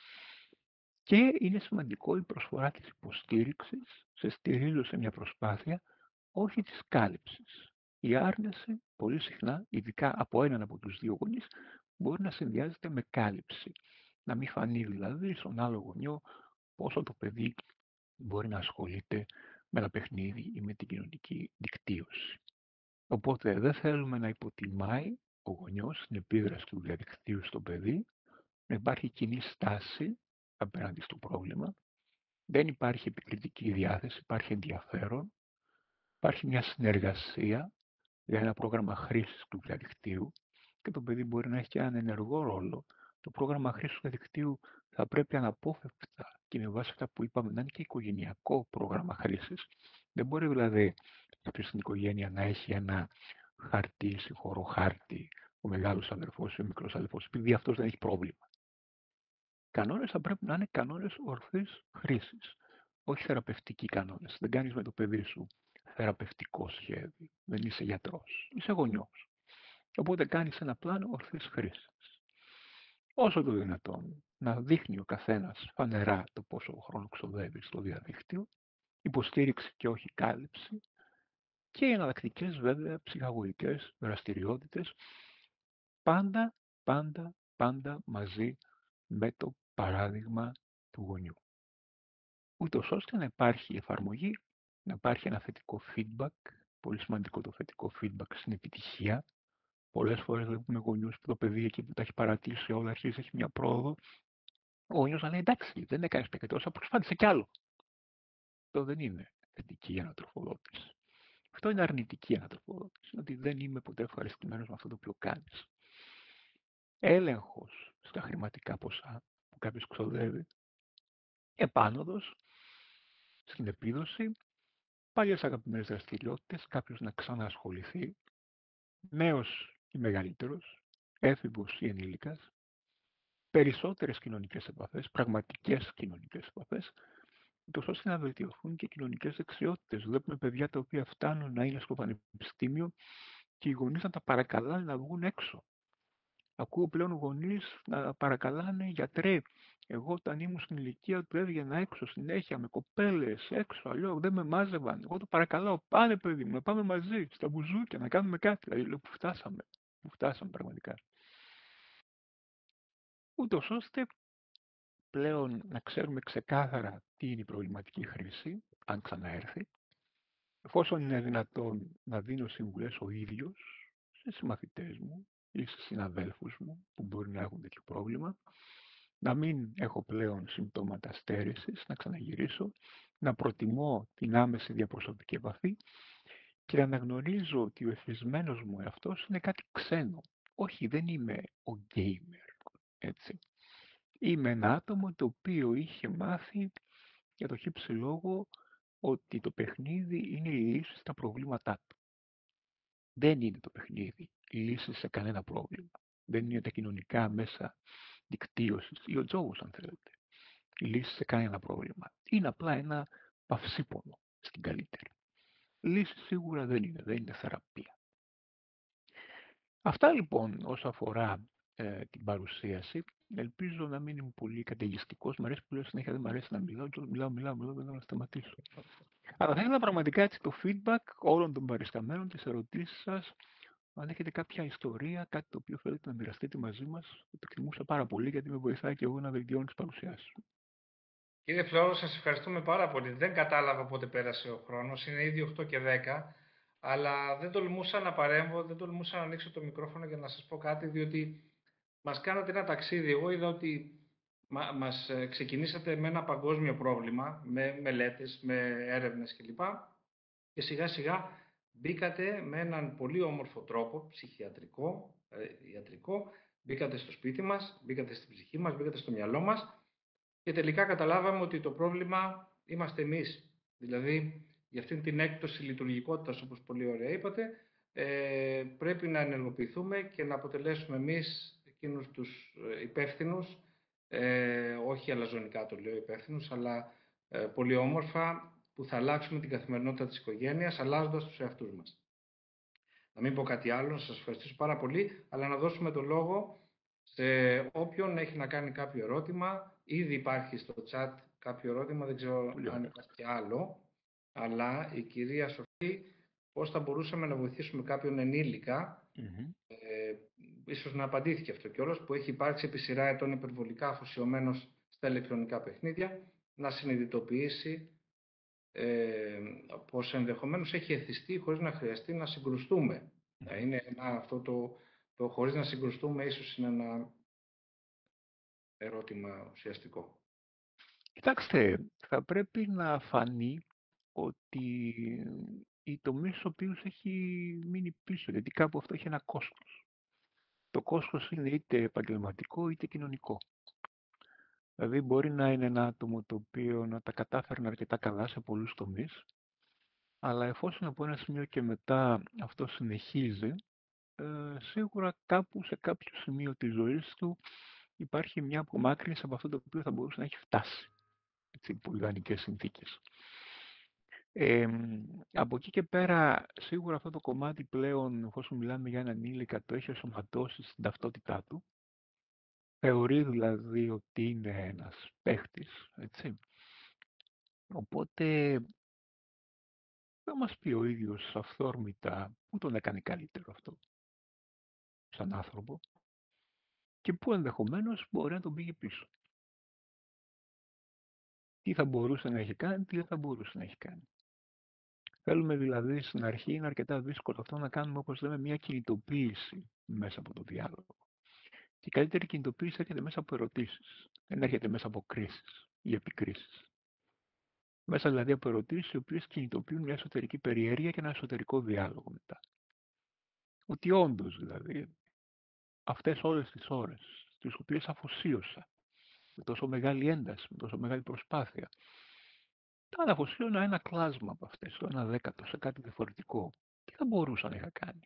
Και είναι σημαντικό η προσφορά της υποστήριξης, σε στηρίζω σε μια προσπάθεια, όχι της κάλυψης. Η άρνηση πολύ συχνά, ειδικά από έναν από τους δύο γονείς, μπορεί να συνδυάζεται με κάλυψη. Να μην φανεί δηλαδή στον άλλο γονιό πόσο το παιδί μπορεί να ασχολείται με ένα παιχνίδι ή με την κοινωνική δικτύωση. Οπότε δεν θέλουμε να υποτιμάει ο γονιός την επίδραση του διαδικτύου στο παιδί, να υπάρχει κοινή στάση απέναντι στο πρόβλημα, δεν υπάρχει επικριτική διάθεση, υπάρχει ενδιαφέρον, υπάρχει μια συνεργασία για ένα πρόγραμμα χρήσης του διαδικτύου και το παιδί μπορεί να έχει και έναν ενεργό ρόλο. Το πρόγραμμα χρήσης του διαδικτύου θα πρέπει αναπόφευκτα και με βάση αυτά που είπαμε να είναι και οικογενειακό πρόγραμμα χρήσης. Δεν μπορεί δηλαδή κάποιος στην οικογένεια να έχει ένα χαρτί, συγχωρώ χάρτη, ο μεγάλος αδερφός ή ο μικρός αδερφός, επειδή αυτός δεν έχει πρόβλημα. Οι κανόνες θα πρέπει να είναι κανόνες ορθής χρήσης, όχι θεραπευτικοί κανόνες. Δεν κάνεις με το παιδί σου θεραπευτικό σχέδιο. Δεν είσαι γιατρός, είσαι γονιός. Οπότε κάνεις ένα πλάνο ορθής χρήσης. Όσο το δυνατόν να δείχνει ο καθένας φανερά το πόσο χρόνο ξοδεύει στο διαδίκτυο, υποστήριξη και όχι κάλυψη, και εναλλακτικές βέβαια ψυχαγωγικές δραστηριότητες, πάντα μαζί με το παράδειγμα του γονιού. Ούτως ώστε να υπάρχει εφαρμογή, να υπάρχει ένα θετικό feedback, πολύ σημαντικό το θετικό feedback στην επιτυχία. Πολλές φορές βλέπουμε γονιούς που το παιδί εκεί που τα έχει παρατήσει όλα, αρχίζει, έχει μια πρόοδο. Ο γονιός να λέει εντάξει, δεν έκανες πια και τόσο, προσπάθησε κι άλλο. Αυτό δεν είναι θετική ανατροφοδότηση. Αυτό είναι αρνητική ανατροφοδότηση. Ότι δεν είμαι ποτέ ευχαριστημένος με αυτό το οποίο κάνεις. Έλεγχος στα χρηματικά ποσά που κάποιος ξοδεύει. Επάνωδος στην επίδοση. Παλιές αγαπημένες δραστηριότητες, κάποιος να ξαναασχοληθεί. Νέος ή μεγαλύτερος, έφηβος ή ενήλικας. Περισσότερες κοινωνικές επαφές, πραγματικές κοινωνικές επαφές, ούτως ώστε να βελτιωθούν και κοινωνικές δεξιότητες. Βλέπουμε παιδιά τα οποία φτάνουν να είναι στο πανεπιστήμιο και οι γονείς να τα παρακαλάνε να βγουν έξω. Ακούω πλέον γονείς να παρακαλάνε γιατρέ. Εγώ όταν ήμουν στην ηλικία του έβγαινα έξω συνέχεια με κοπέλες έξω, αλλιώς δεν με μάζευαν. Εγώ το παρακαλάω, πάνε παιδί μου, να πάμε μαζί στα μπουζούκια, να κάνουμε κάτι. Δηλαδή λέω, που φτάσαμε πραγματικά. Ούτως ώστε πλέον να ξέρουμε ξεκάθαρα τι είναι η προβληματική χρήση, αν ξαναέρθει, εφόσον είναι δυνατόν να δίνω συμβουλές ο ίδιος σε συμμαθητές μου ή σε συναδέλφους μου που μπορεί να έχουν τέτοιο πρόβλημα, να μην έχω πλέον συμπτώματα στέρησης, να ξαναγυρίσω, να προτιμώ την άμεση διαπροσωπική επαφή και να αναγνωρίζω ότι ο εθισμένος μου εαυτός είναι κάτι ξένο. Όχι, δεν είμαι ο gamer, έτσι. Είμαι ένα άτομο το οποίο είχε μάθει για το χύψη λόγο ότι το παιχνίδι είναι η λύση στα προβλήματά του. Δεν είναι το παιχνίδι η λύση σε κανένα πρόβλημα. Δεν είναι τα κοινωνικά μέσα δικτύωσης ή ο τζόγος αν θέλετε. Η λύση σε κανένα πρόβλημα. Είναι απλά ένα παυσίπονο στην καλύτερη. Λύση σίγουρα δεν είναι θεραπεία. Αυτά λοιπόν όσο αφορά την παρουσίαση. Ελπίζω να μην είμαι πολύ καταιγιστικός. Μ' αρέσει που λέω συνέχεια, δεν μ' αρέσει να μιλάω. Μιλάω, δεν θέλω να σταματήσω. Αλλά θα ήθελα πραγματικά έτσι το feedback όλων των παρισταμένων, τις ερωτήσεις σας. Αν έχετε κάποια ιστορία, κάτι το οποίο θέλετε να μοιραστείτε μαζί μας, το εκτιμούσα πάρα πολύ γιατί με βοηθάει και εγώ να βελτιώνω τις παρουσιάσεις. Κύριε Φλόρο, σας ευχαριστούμε πάρα πολύ. Δεν κατάλαβα πότε πέρασε ο χρόνος, είναι ήδη 8 και 10, αλλά δεν τολμούσα να παρέμβω, δεν τολμούσα να ανοίξω το μικρόφωνο για να σας πω κάτι, διότι μας κάνατε ένα ταξίδι. Εγώ είδα ότι μας ξεκινήσατε με ένα παγκόσμιο πρόβλημα, με μελέτες, με έρευνες κλπ. Και σιγά σιγά μπήκατε με έναν πολύ όμορφο τρόπο, ψυχιατρικό, ιατρικό, μπήκατε στο σπίτι μας, μπήκατε στην ψυχή μας, μπήκατε στο μυαλό μας και τελικά καταλάβαμε ότι το πρόβλημα είμαστε εμείς. Δηλαδή, για αυτήν την έκπτωση λειτουργικότητας, όπως πολύ ωραία είπατε, πρέπει να ενεργοποιηθούμε και να αποτελέσουμε εμείς εκείνους τους υπεύθυνους, όχι αλαζονικά το λέω υπεύθυνους, αλλά πολύ όμορφα, που θα αλλάξουμε την καθημερινότητα της οικογένειας, αλλάζοντας τους εαυτούς μας. Να μην πω κάτι άλλο, να σας ευχαριστήσω πάρα πολύ, αλλά να δώσουμε το λόγο σε όποιον έχει να κάνει κάποιο ερώτημα. Ήδη υπάρχει στο chat κάποιο ερώτημα, δεν ξέρω αν υπάρχει και άλλο, αλλά η κυρία Σοφή, πώς θα μπορούσαμε να βοηθήσουμε κάποιον ενήλικα, ίσως να απαντήθηκε αυτό κιόλας, που έχει υπάρξει επί σειρά ετών υπερβολικά αφοσιωμένος στα ηλεκτρονικά παιχνίδια, να συνειδητοποιήσει πως ενδεχομένως έχει εθιστεί χωρίς να χρειαστεί να συγκρουστούμε. Αυτό το χωρίς να συγκρουστούμε ίσως είναι ένα ερώτημα ουσιαστικό. Κοιτάξτε, θα πρέπει να φανεί ότι οι τομείς στους οποίους έχει μείνει πίσω, γιατί κάπου αυτό έχει ένα κόστος. Το κόστος είναι είτε επαγγελματικό είτε κοινωνικό. Δηλαδή μπορεί να είναι ένα άτομο το οποίο να τα κατάφερνε αρκετά καλά σε πολλούς τομείς, αλλά εφόσον από ένα σημείο και μετά αυτό συνεχίζει, σίγουρα κάπου σε κάποιο σημείο της ζωής του υπάρχει μια απομάκρυνση από αυτό το οποίο θα μπορούσε να έχει φτάσει. Έτσι, υπό ιδανικές συνθήκες. Από εκεί και πέρα, σίγουρα αυτό το κομμάτι πλέον, εφόσον μιλάμε για έναν ήλικα, το έχει ενσωματώσει στην ταυτότητά του. Θεωρεί δηλαδή ότι είναι ένας παίχτης, έτσι. Οπότε, θα μας πει ο ίδιος αυθόρμητα πού τον έκανε καλύτερο αυτό, σαν άνθρωπο, και πού ενδεχομένως μπορεί να τον πήγε πίσω. Τι θα μπορούσε να έχει κάνει, τι δεν θα μπορούσε να έχει κάνει. Θέλουμε δηλαδή στην αρχή, είναι αρκετά δύσκολο αυτό, να κάνουμε, όπως λέμε, μια κινητοποίηση μέσα από το διάλογο. Και η καλύτερη κινητοποίηση έρχεται μέσα από ερωτήσεις. Δεν έρχεται μέσα από κρίσεις ή επικρίσεις. Μέσα δηλαδή από ερωτήσεις οι οποίες κινητοποιούν μια εσωτερική περιέργεια και ένα εσωτερικό διάλογο μετά. Ότι όντως δηλαδή αυτές όλες τις ώρες, τις οποίες αφοσίωσα με τόσο μεγάλη ένταση, με τόσο μεγάλη προσπάθεια, αν αφοσίωνα ένα κλάσμα από αυτές, το 1/10 σε κάτι διαφορετικό, τι θα μπορούσα να είχα κάνει.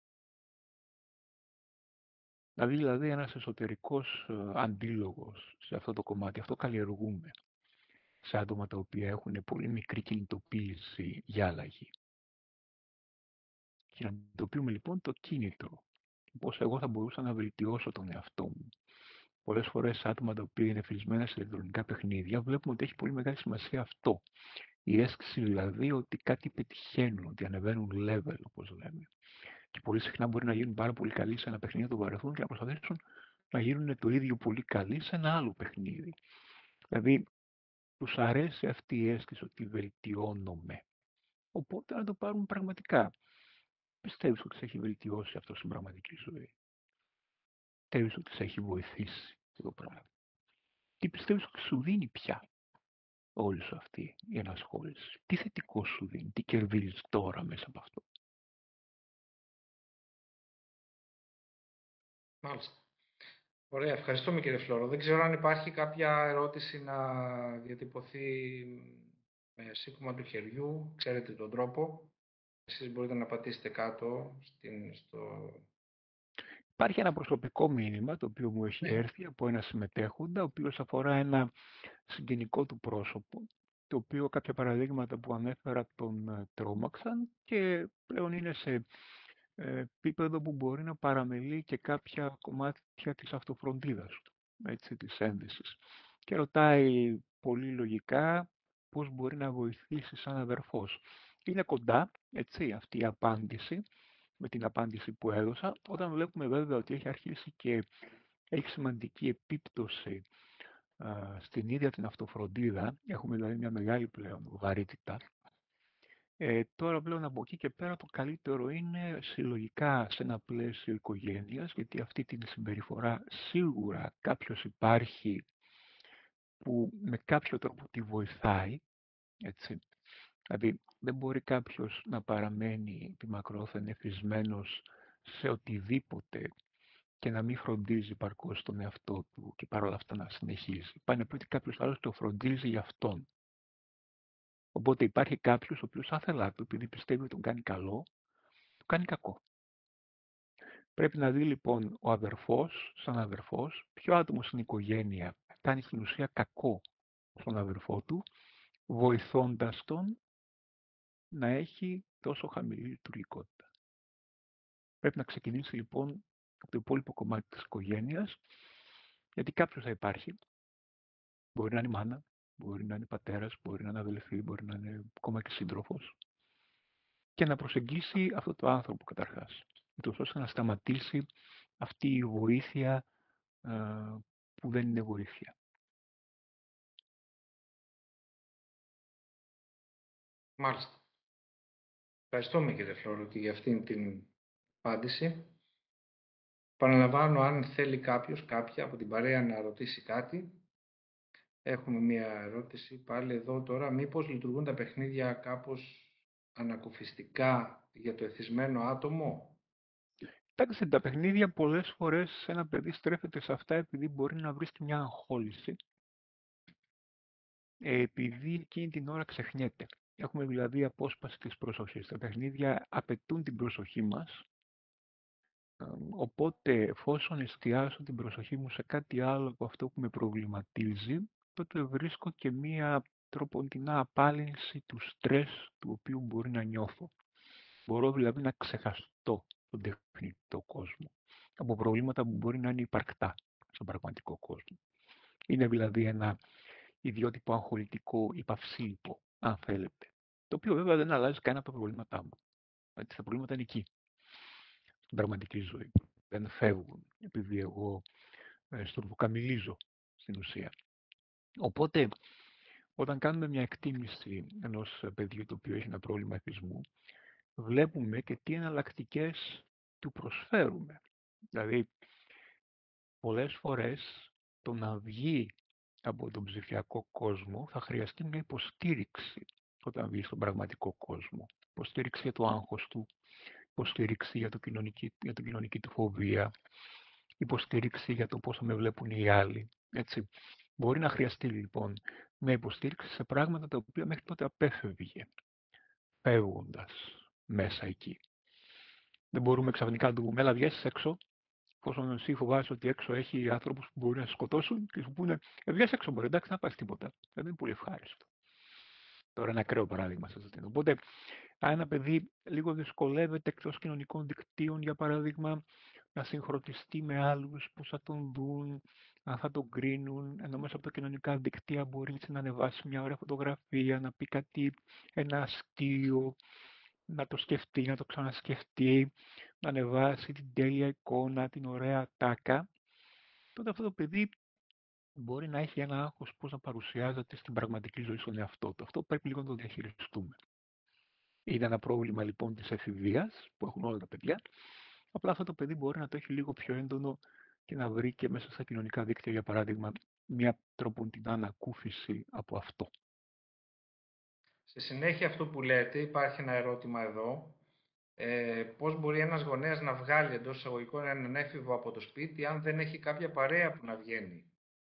Δηλαδή ένας εσωτερικός αντίλογος σε αυτό το κομμάτι, αυτό καλλιεργούμε σε άτομα τα οποία έχουν πολύ μικρή κινητοποίηση για αλλαγή. Κινητοποιούμε λοιπόν το κίνητρο. Πώς εγώ θα μπορούσα να βελτιώσω τον εαυτό μου. Πολλές φορές άτομα τα οποία είναι φυσμένα σε ηλεκτρονικά παιχνίδια βλέπουμε ότι έχει πολύ μεγάλη σημασία αυτό. Η αίσθηση δηλαδή ότι κάτι πετυχαίνουν, ότι ανεβαίνουν level, όπως λέμε. Και πολύ συχνά μπορεί να γίνουν πάρα πολύ καλοί σε ένα παιχνίδι, να το βαρεθούν και να προσπαθήσουν να γίνουν το ίδιο πολύ καλοί σε ένα άλλο παιχνίδι. Δηλαδή, τους αρέσει αυτή η αίσθηση ότι βελτιώνομαι. Οπότε να το πάρουν πραγματικά. Πιστεύεις ότι σε έχει βελτιώσει αυτό στην πραγματική ζωή? Πιστεύεις ότι σε έχει βοηθήσει αυτό το πράγμα? Τι πιστεύεις ότι σου δίνει πια όλη σου αυτή η ενασχόληση? Τι θετικό σου δίνει? Τι κερδίζεις τώρα μέσα από αυτό? Μάλιστα. Ωραία, ευχαριστούμε κύριε Φλόρο. Δεν ξέρω αν υπάρχει κάποια ερώτηση να διατυπωθεί με σήκωμα του χεριού. Ξέρετε τον τρόπο. Εσείς μπορείτε να πατήσετε κάτω στο... Υπάρχει ένα προσωπικό μήνυμα το οποίο μου έχει Ναι. έρθει από ένα συμμετέχοντα, ο οποίος αφορά ένα συγγενικό του πρόσωπο, το οποίο κάποια παραδείγματα που ανέφερα τον τρόμαξαν και πλέον είναι σε επίπεδο που μπορεί να παραμελεί και κάποια κομμάτια της αυτοφροντίδας του, έτσι, της ένδυσης. Και ρωτάει πολύ λογικά πώς μπορεί να βοηθήσει σαν αδερφός. Είναι κοντά, έτσι, αυτή η απάντηση, με την απάντηση που έδωσα, όταν βλέπουμε βέβαια ότι έχει αρχίσει και έχει σημαντική επίπτωση στην ίδια την αυτοφροντίδα, έχουμε δηλαδή μια μεγάλη πλέον βαρύτητα. Τώρα πλέον από εκεί και πέρα το καλύτερο είναι συλλογικά σε ένα πλαίσιο οικογένειας, γιατί αυτή την συμπεριφορά σίγουρα κάποιος υπάρχει που με κάποιο τρόπο τη βοηθάει, έτσι. Δηλαδή δεν μπορεί κάποιος να παραμένει επιμακρόθεν εθισμένος σε οτιδήποτε και να μην φροντίζει παρκώς τον εαυτό του και παρόλα αυτά να συνεχίζει. Πάει να πει ότι κάποιος άλλος το φροντίζει για αυτόν. Οπότε υπάρχει κάποιος ο οποίος άθελά του, επειδή πιστεύει ότι τον κάνει καλό, του κάνει κακό. Πρέπει να δει λοιπόν ο αδερφός, σαν αδερφός, ποιο άτομο στην οικογένεια κάνει στην ουσία κακό στον αδερφό του, βοηθώντας τον να έχει τόσο χαμηλή λειτουργικότητα. Πρέπει να ξεκινήσει λοιπόν από το υπόλοιπο κομμάτι της οικογένειας, γιατί κάποιος θα υπάρχει. Μπορεί να είναι η μάνα, μπορεί να είναι πατέρας, μπορεί να είναι αδελφή, μπορεί να είναι ακόμα και σύντροφος, και να προσεγγίσει αυτό το άνθρωπο καταρχάς, ούτως ώστε να σταματήσει αυτή η βοήθεια που δεν είναι βοήθεια. Μάλιστα. Ευχαριστούμε κύριε Φλόρο και για αυτήν την απάντηση. Παραλαμβάνω, αν θέλει κάποια από την παρέα να ρωτήσει κάτι. Έχουμε μία ερώτηση πάλι εδώ τώρα. Μήπως λειτουργούν τα παιχνίδια κάπως ανακουφιστικά για το εθισμένο άτομο? Εντάξει, τα παιχνίδια πολλές φορές ένα παιδί στρέφεται σε αυτά επειδή μπορεί να βρει μια αγχόληση, επειδή εκείνη την ώρα ξεχνιέται. Έχουμε δηλαδή απόσπαση της προσοχής. Τα παιχνίδια απαιτούν την προσοχή μας, οπότε εφόσον εστιάσω την προσοχή μου σε κάτι άλλο από αυτό που με προβληματίζει, τότε βρίσκω και μία τροποντινά απάλυνση του στρες του οποίου μπορεί να νιώθω. Μπορώ δηλαδή να ξεχαστώ τον τεχνητό κόσμο από προβλήματα που μπορεί να είναι υπαρκτά στον πραγματικό κόσμο. Είναι δηλαδή ένα ιδιότυπο αγχολητικό υπαυσίλυπο, αν θέλετε, το οποίο βέβαια δεν αλλάζει κανένα από τα προβλήματά μου. Γιατί τα προβλήματα είναι εκεί, στην πραγματική ζωή. Δεν φεύγουν επειδή εγώ στουρβοκαμιλίζω στην ουσία. Οπότε, όταν κάνουμε μια εκτίμηση ενός παιδιού το οποίο έχει ένα πρόβλημα εθισμού, βλέπουμε και τι εναλλακτικές του προσφέρουμε. Δηλαδή, πολλές φορές το να βγει από τον ψηφιακό κόσμο θα χρειαστεί μια υποστήριξη όταν βγει στον πραγματικό κόσμο. Υποστήριξη για το άγχος του, υποστήριξη για την κοινωνική του φοβία, υποστήριξη για το πώς θα με βλέπουν οι άλλοι. Έτσι. Μπορεί να χρειαστεί λοιπόν μια υποστήριξη σε πράγματα τα οποία μέχρι τότε απέφευγε, φεύγοντας μέσα εκεί. Δεν μπορούμε ξαφνικά να του πούμε, έλα βγες έξω, εφόσον εσύ φοβάσαι ότι έξω έχει άνθρωπους που μπορεί να σε σκοτώσουν και σου πούνε, βγες έξω, μπορεί, εντάξει, να πας τίποτα. Δεν είναι πολύ ευχάριστο. Τώρα ένα ακραίο παράδειγμα σας δίνω. Οπότε, αν ένα παιδί λίγο δυσκολεύεται εκτός κοινωνικών δικτύων, για παράδειγμα, να συγχρονιστεί με άλλους που θα τον δουν, αν θα τον κρίνουν, ενώ μέσα από τα κοινωνικά δικτύα μπορεί να ανεβάσει μια ωραία φωτογραφία, να πει κάτι, ένα αστείο, να το σκεφτεί, να το ξανασκεφτεί, να ανεβάσει την τέλεια εικόνα, την ωραία τάκα, τότε αυτό το παιδί μπορεί να έχει ένα άγχος πώς να παρουσιάζεται στην πραγματική ζωή στον εαυτό του. Αυτό πρέπει λίγο να το διαχειριστούμε. Είναι ένα πρόβλημα λοιπόν της εφηβείας που έχουν όλα τα παιδιά. Απλά αυτό το παιδί μπορεί να το έχει λίγο πιο έντονο και να βρει και μέσα στα κοινωνικά δίκτυα, για παράδειγμα, μια τροποντινή ανακούφιση από αυτό. Στη συνέχεια αυτού που λέτε υπάρχει ένα ερώτημα εδώ. Πώς μπορεί ένας γονέας να βγάλει εντός εισαγωγικών έναν έφηβο από το σπίτι αν δεν έχει κάποια παρέα που να βγαίνει?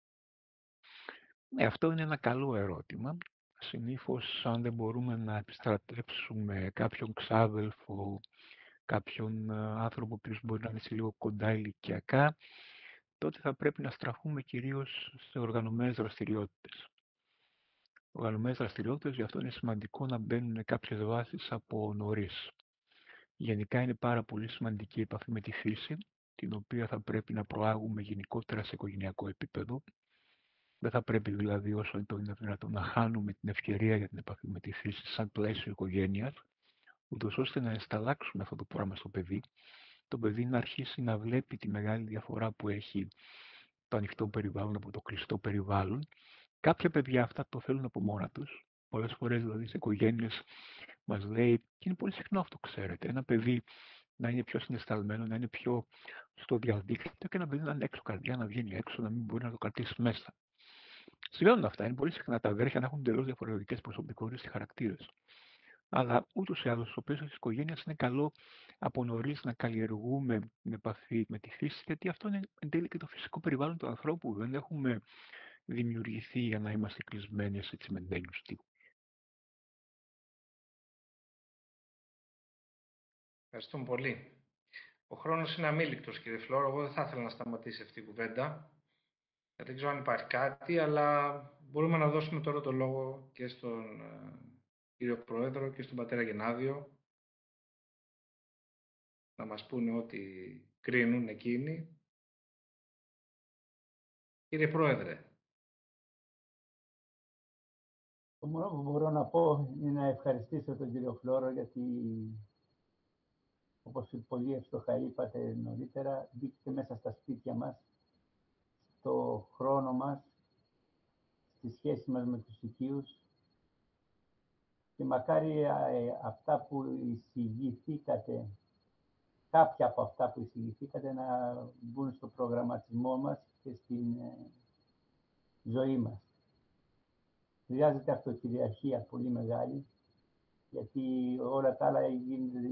Αυτό είναι ένα καλό ερώτημα. Συνήθως, αν δεν μπορούμε να επιστρατεύσουμε κάποιον ξάδελφο, κάποιον άνθρωπο που μπορεί να είναι σε λίγο κοντά ηλικιακά, τότε θα πρέπει να στραφούμε κυρίως σε οργανωμένες δραστηριότητες. Οργανωμένες δραστηριότητες, γι' αυτό είναι σημαντικό να μπαίνουν κάποιες βάσεις από νωρίς. Γενικά είναι πάρα πολύ σημαντική η επαφή με τη φύση, την οποία θα πρέπει να προάγουμε γενικότερα σε οικογενειακό επίπεδο. Δεν θα πρέπει δηλαδή όσο είναι δυνατόν να χάνουμε την ευκαιρία για την επαφή με τη φύση σαν πλαίσιο οικογένειας, ούτως ώστε να ενσταλλάξουμε αυτό το πράγμα στο παιδί, το παιδί να αρχίσει να βλέπει τη μεγάλη διαφορά που έχει το ανοιχτό περιβάλλον από το κλειστό περιβάλλον. Κάποια παιδιά αυτά το θέλουν από μόνα τους. Πολλές φορές δηλαδή σε οικογένειες μας λέει, και είναι πολύ συχνό αυτό, ξέρετε, ένα παιδί να είναι πιο συναισθαλμένο, να είναι πιο στο διαδίκτυο και ένα παιδί να είναι έξω καρδιά, να βγαίνει έξω, να μην μπορεί να το κρατήσει μέσα. Συμβαίνουν αυτά. Είναι πολύ συχνά τα αδέρφια να έχουν εντελώς διαφορετικές προσωπικότητες και χαρακτήρες. Αλλά ούτως ή άλλως, στο πλαίσιο της οικογένειας είναι καλό από νωρίς να καλλιεργούμε την επαφή με τη φύση, γιατί αυτό είναι εν τέλει και το φυσικό περιβάλλον του ανθρώπου. Δεν έχουμε δημιουργηθεί για να είμαστε κλεισμένοι σε τσιμεντένιους τείχους. Ευχαριστούμε πολύ. Ο χρόνος είναι αμήλικτος, κύριε Φλόρο. Εγώ δεν θα ήθελα να σταματήσει αυτή η κουβέντα. Δεν ξέρω αν υπάρχει κάτι, αλλά μπορούμε να δώσουμε τώρα το λόγο και στον κύριο Πρόεδρο και στον πατέρα Γενάδιο να μας πούνε ό,τι κρίνουν εκείνοι. Κύριε Πρόεδρε. Το μόνο που μπορώ να πω είναι να ευχαριστήσω τον κύριο Φλόρο, γιατί όπως πολύ εύστοχα είπατε νωρίτερα, μπήκε μέσα στα σπίτια μας, στο χρόνο μας, στη σχέση μας με τους οικείους και μακάρι αυτά που εισηγηθήκατε, κάποια από αυτά που εισηγηθήκατε να μπουν στο προγραμματισμό μας και στην ζωή μας. Χρειάζεται αυτοκυριαρχία πολύ μεγάλη, γιατί όλα τα άλλα γίνεται,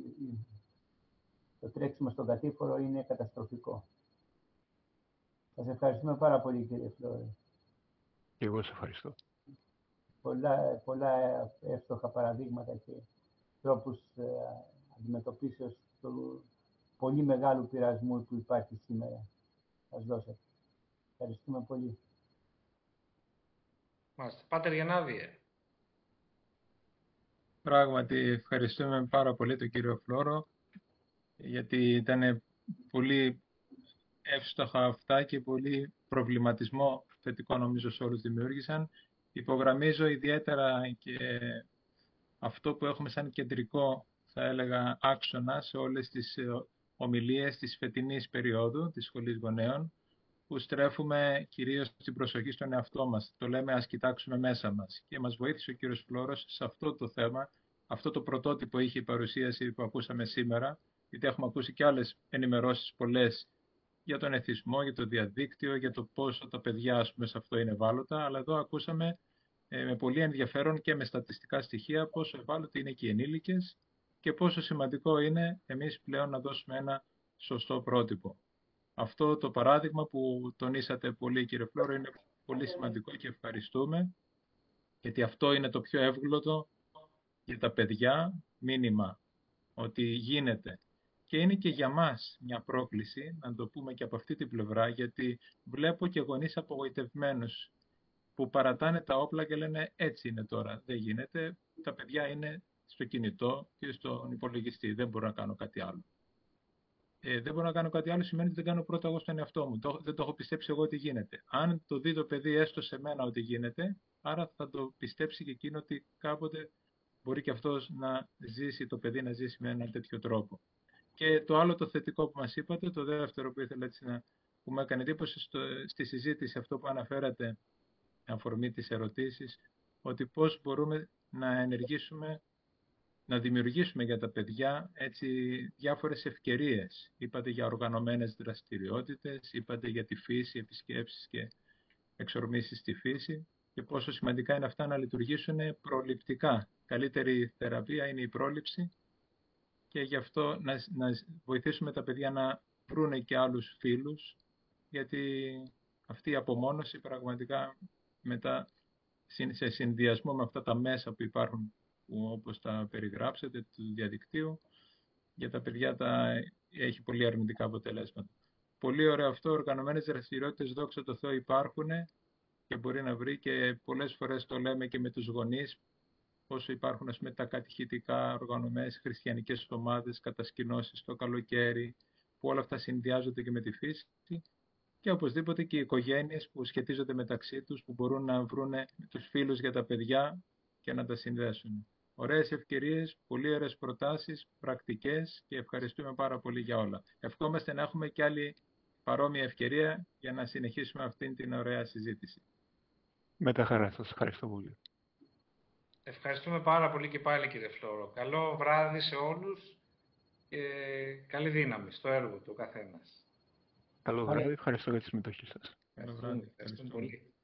το τρέξιμο στον κατήφορο είναι καταστροφικό. Σας ευχαριστούμε πάρα πολύ, κύριε Φλόρε. Και εγώ σας ευχαριστώ. Πολλά εύστοχα παραδείγματα και τρόπους αντιμετωπίσεως του πολύ μεγάλου πειρασμού που υπάρχει σήμερα. Σας δώσατε. Ευχαριστούμε πολύ. Μάλιστα. Πάτερ Γιαννάδιε. Πράγματι, ευχαριστούμε πάρα πολύ τον κύριο Φλόρο, γιατί ήταν πολύ εύστοχα αυτά και πολύ προβληματισμό θετικό νομίζω σε όλους δημιούργησαν. Υπογραμμίζω ιδιαίτερα και αυτό που έχουμε σαν κεντρικό, θα έλεγα, άξονα σε όλες τις ομιλίες της φετινής περίοδου της Σχολής Γονέων, που στρέφουμε κυρίως την προσοχή στον εαυτό μας. Το λέμε ας κοιτάξουμε μέσα μας. Και μας βοήθησε ο κύριος Φλόρος σε αυτό το θέμα. Αυτό το πρωτότυπο είχε η παρουσίαση που ακούσαμε σήμερα, γιατί έχουμε ακούσει και άλλες ενημερώσεις πολλές για τον εθισμό, για το διαδίκτυο, για το πόσο τα παιδιά ας πούμε, σε αυτό είναι ευάλωτα, αλλά εδώ ακούσαμε με πολύ ενδιαφέρον και με στατιστικά στοιχεία πόσο ευάλωτοι είναι και οι ενήλικες και πόσο σημαντικό είναι εμείς πλέον να δώσουμε ένα σωστό πρότυπο. Αυτό το παράδειγμα που τονίσατε πολύ, κύριε Φλόρο, είναι πολύ σημαντικό και ευχαριστούμε, γιατί αυτό είναι το πιο εύγλωτο για τα παιδιά μήνυμα, ότι γίνεται. Και είναι και για μας μια πρόκληση, να το πούμε και από αυτή την πλευρά, γιατί βλέπω και γονείς απογοητευμένους που παρατάνε τα όπλα και λένε έτσι είναι τώρα, δεν γίνεται, τα παιδιά είναι στο κινητό και στον υπολογιστή, δεν μπορώ να κάνω κάτι άλλο. Δεν μπορώ να κάνω κάτι άλλο σημαίνει ότι δεν κάνω πρώτα εγώ στον εαυτό μου. Δεν το έχω πιστέψει εγώ ότι γίνεται. Αν το δει το παιδί έστω σε μένα ότι γίνεται, άρα θα το πιστέψει και εκείνο ότι κάποτε μπορεί και αυτός να ζήσει, το παιδί να ζήσει με έναν τέτοιο τρόπο. Και το άλλο το θετικό που μας είπατε, το δεύτερο που ήθελα έτσι που μου έκανε εντύπωση στη συζήτηση, αυτό που αναφέρατε, αφορμή τις ερωτήσεις, ότι πώς μπορούμε να ενεργήσουμε, να δημιουργήσουμε για τα παιδιά έτσι διάφορες ευκαιρίες. Είπατε για οργανωμένες δραστηριότητες, είπατε για τη φύση, επισκέψεις και εξορμήσεις στη φύση και πόσο σημαντικά είναι αυτά να λειτουργήσουν προληπτικά. Καλύτερη θεραπεία είναι η πρόληψη και γι' αυτό να βοηθήσουμε τα παιδιά να βρούνε και άλλους φίλους, γιατί αυτή η απομόνωση πραγματικά μετά σε συνδυασμό με αυτά τα μέσα που υπάρχουν, που όπως τα περιγράψετε, του διαδικτύου, για τα παιδιά έχει πολύ αρνητικά αποτελέσματα. Πολύ ωραίο αυτό, οργανωμένες δραστηριότητες, δόξα τω Θεώ, υπάρχουν και μπορεί να βρει και πολλές φορές το λέμε και με τους γονείς, όσο υπάρχουν ας πούμε, τα κατηχητικά οργανωμένες χριστιανικές ομάδες, κατασκηνώσεις το καλοκαίρι, που όλα αυτά συνδυάζονται και με τη φύση. Και οπωσδήποτε και οι οικογένειες που σχετίζονται μεταξύ τους, που μπορούν να βρουν τους φίλους για τα παιδιά και να τα συνδέσουν. Ωραίες ευκαιρίες, πολύ ωραίες προτάσεις, πρακτικές και ευχαριστούμε πάρα πολύ για όλα. Ευχόμαστε να έχουμε και άλλη παρόμοια ευκαιρία για να συνεχίσουμε αυτήν την ωραία συζήτηση. Με τα χαρά σας. Ευχαριστώ πολύ. Ευχαριστούμε πάρα πολύ και πάλι, κύριε Φλόρο. Καλό βράδυ σε όλους και καλή δύναμη στο έργο του καθένας. Καλό βράδυ. Ευχαριστώ για τη συμμετοχή σας. Ευχαριστούμε πολύ.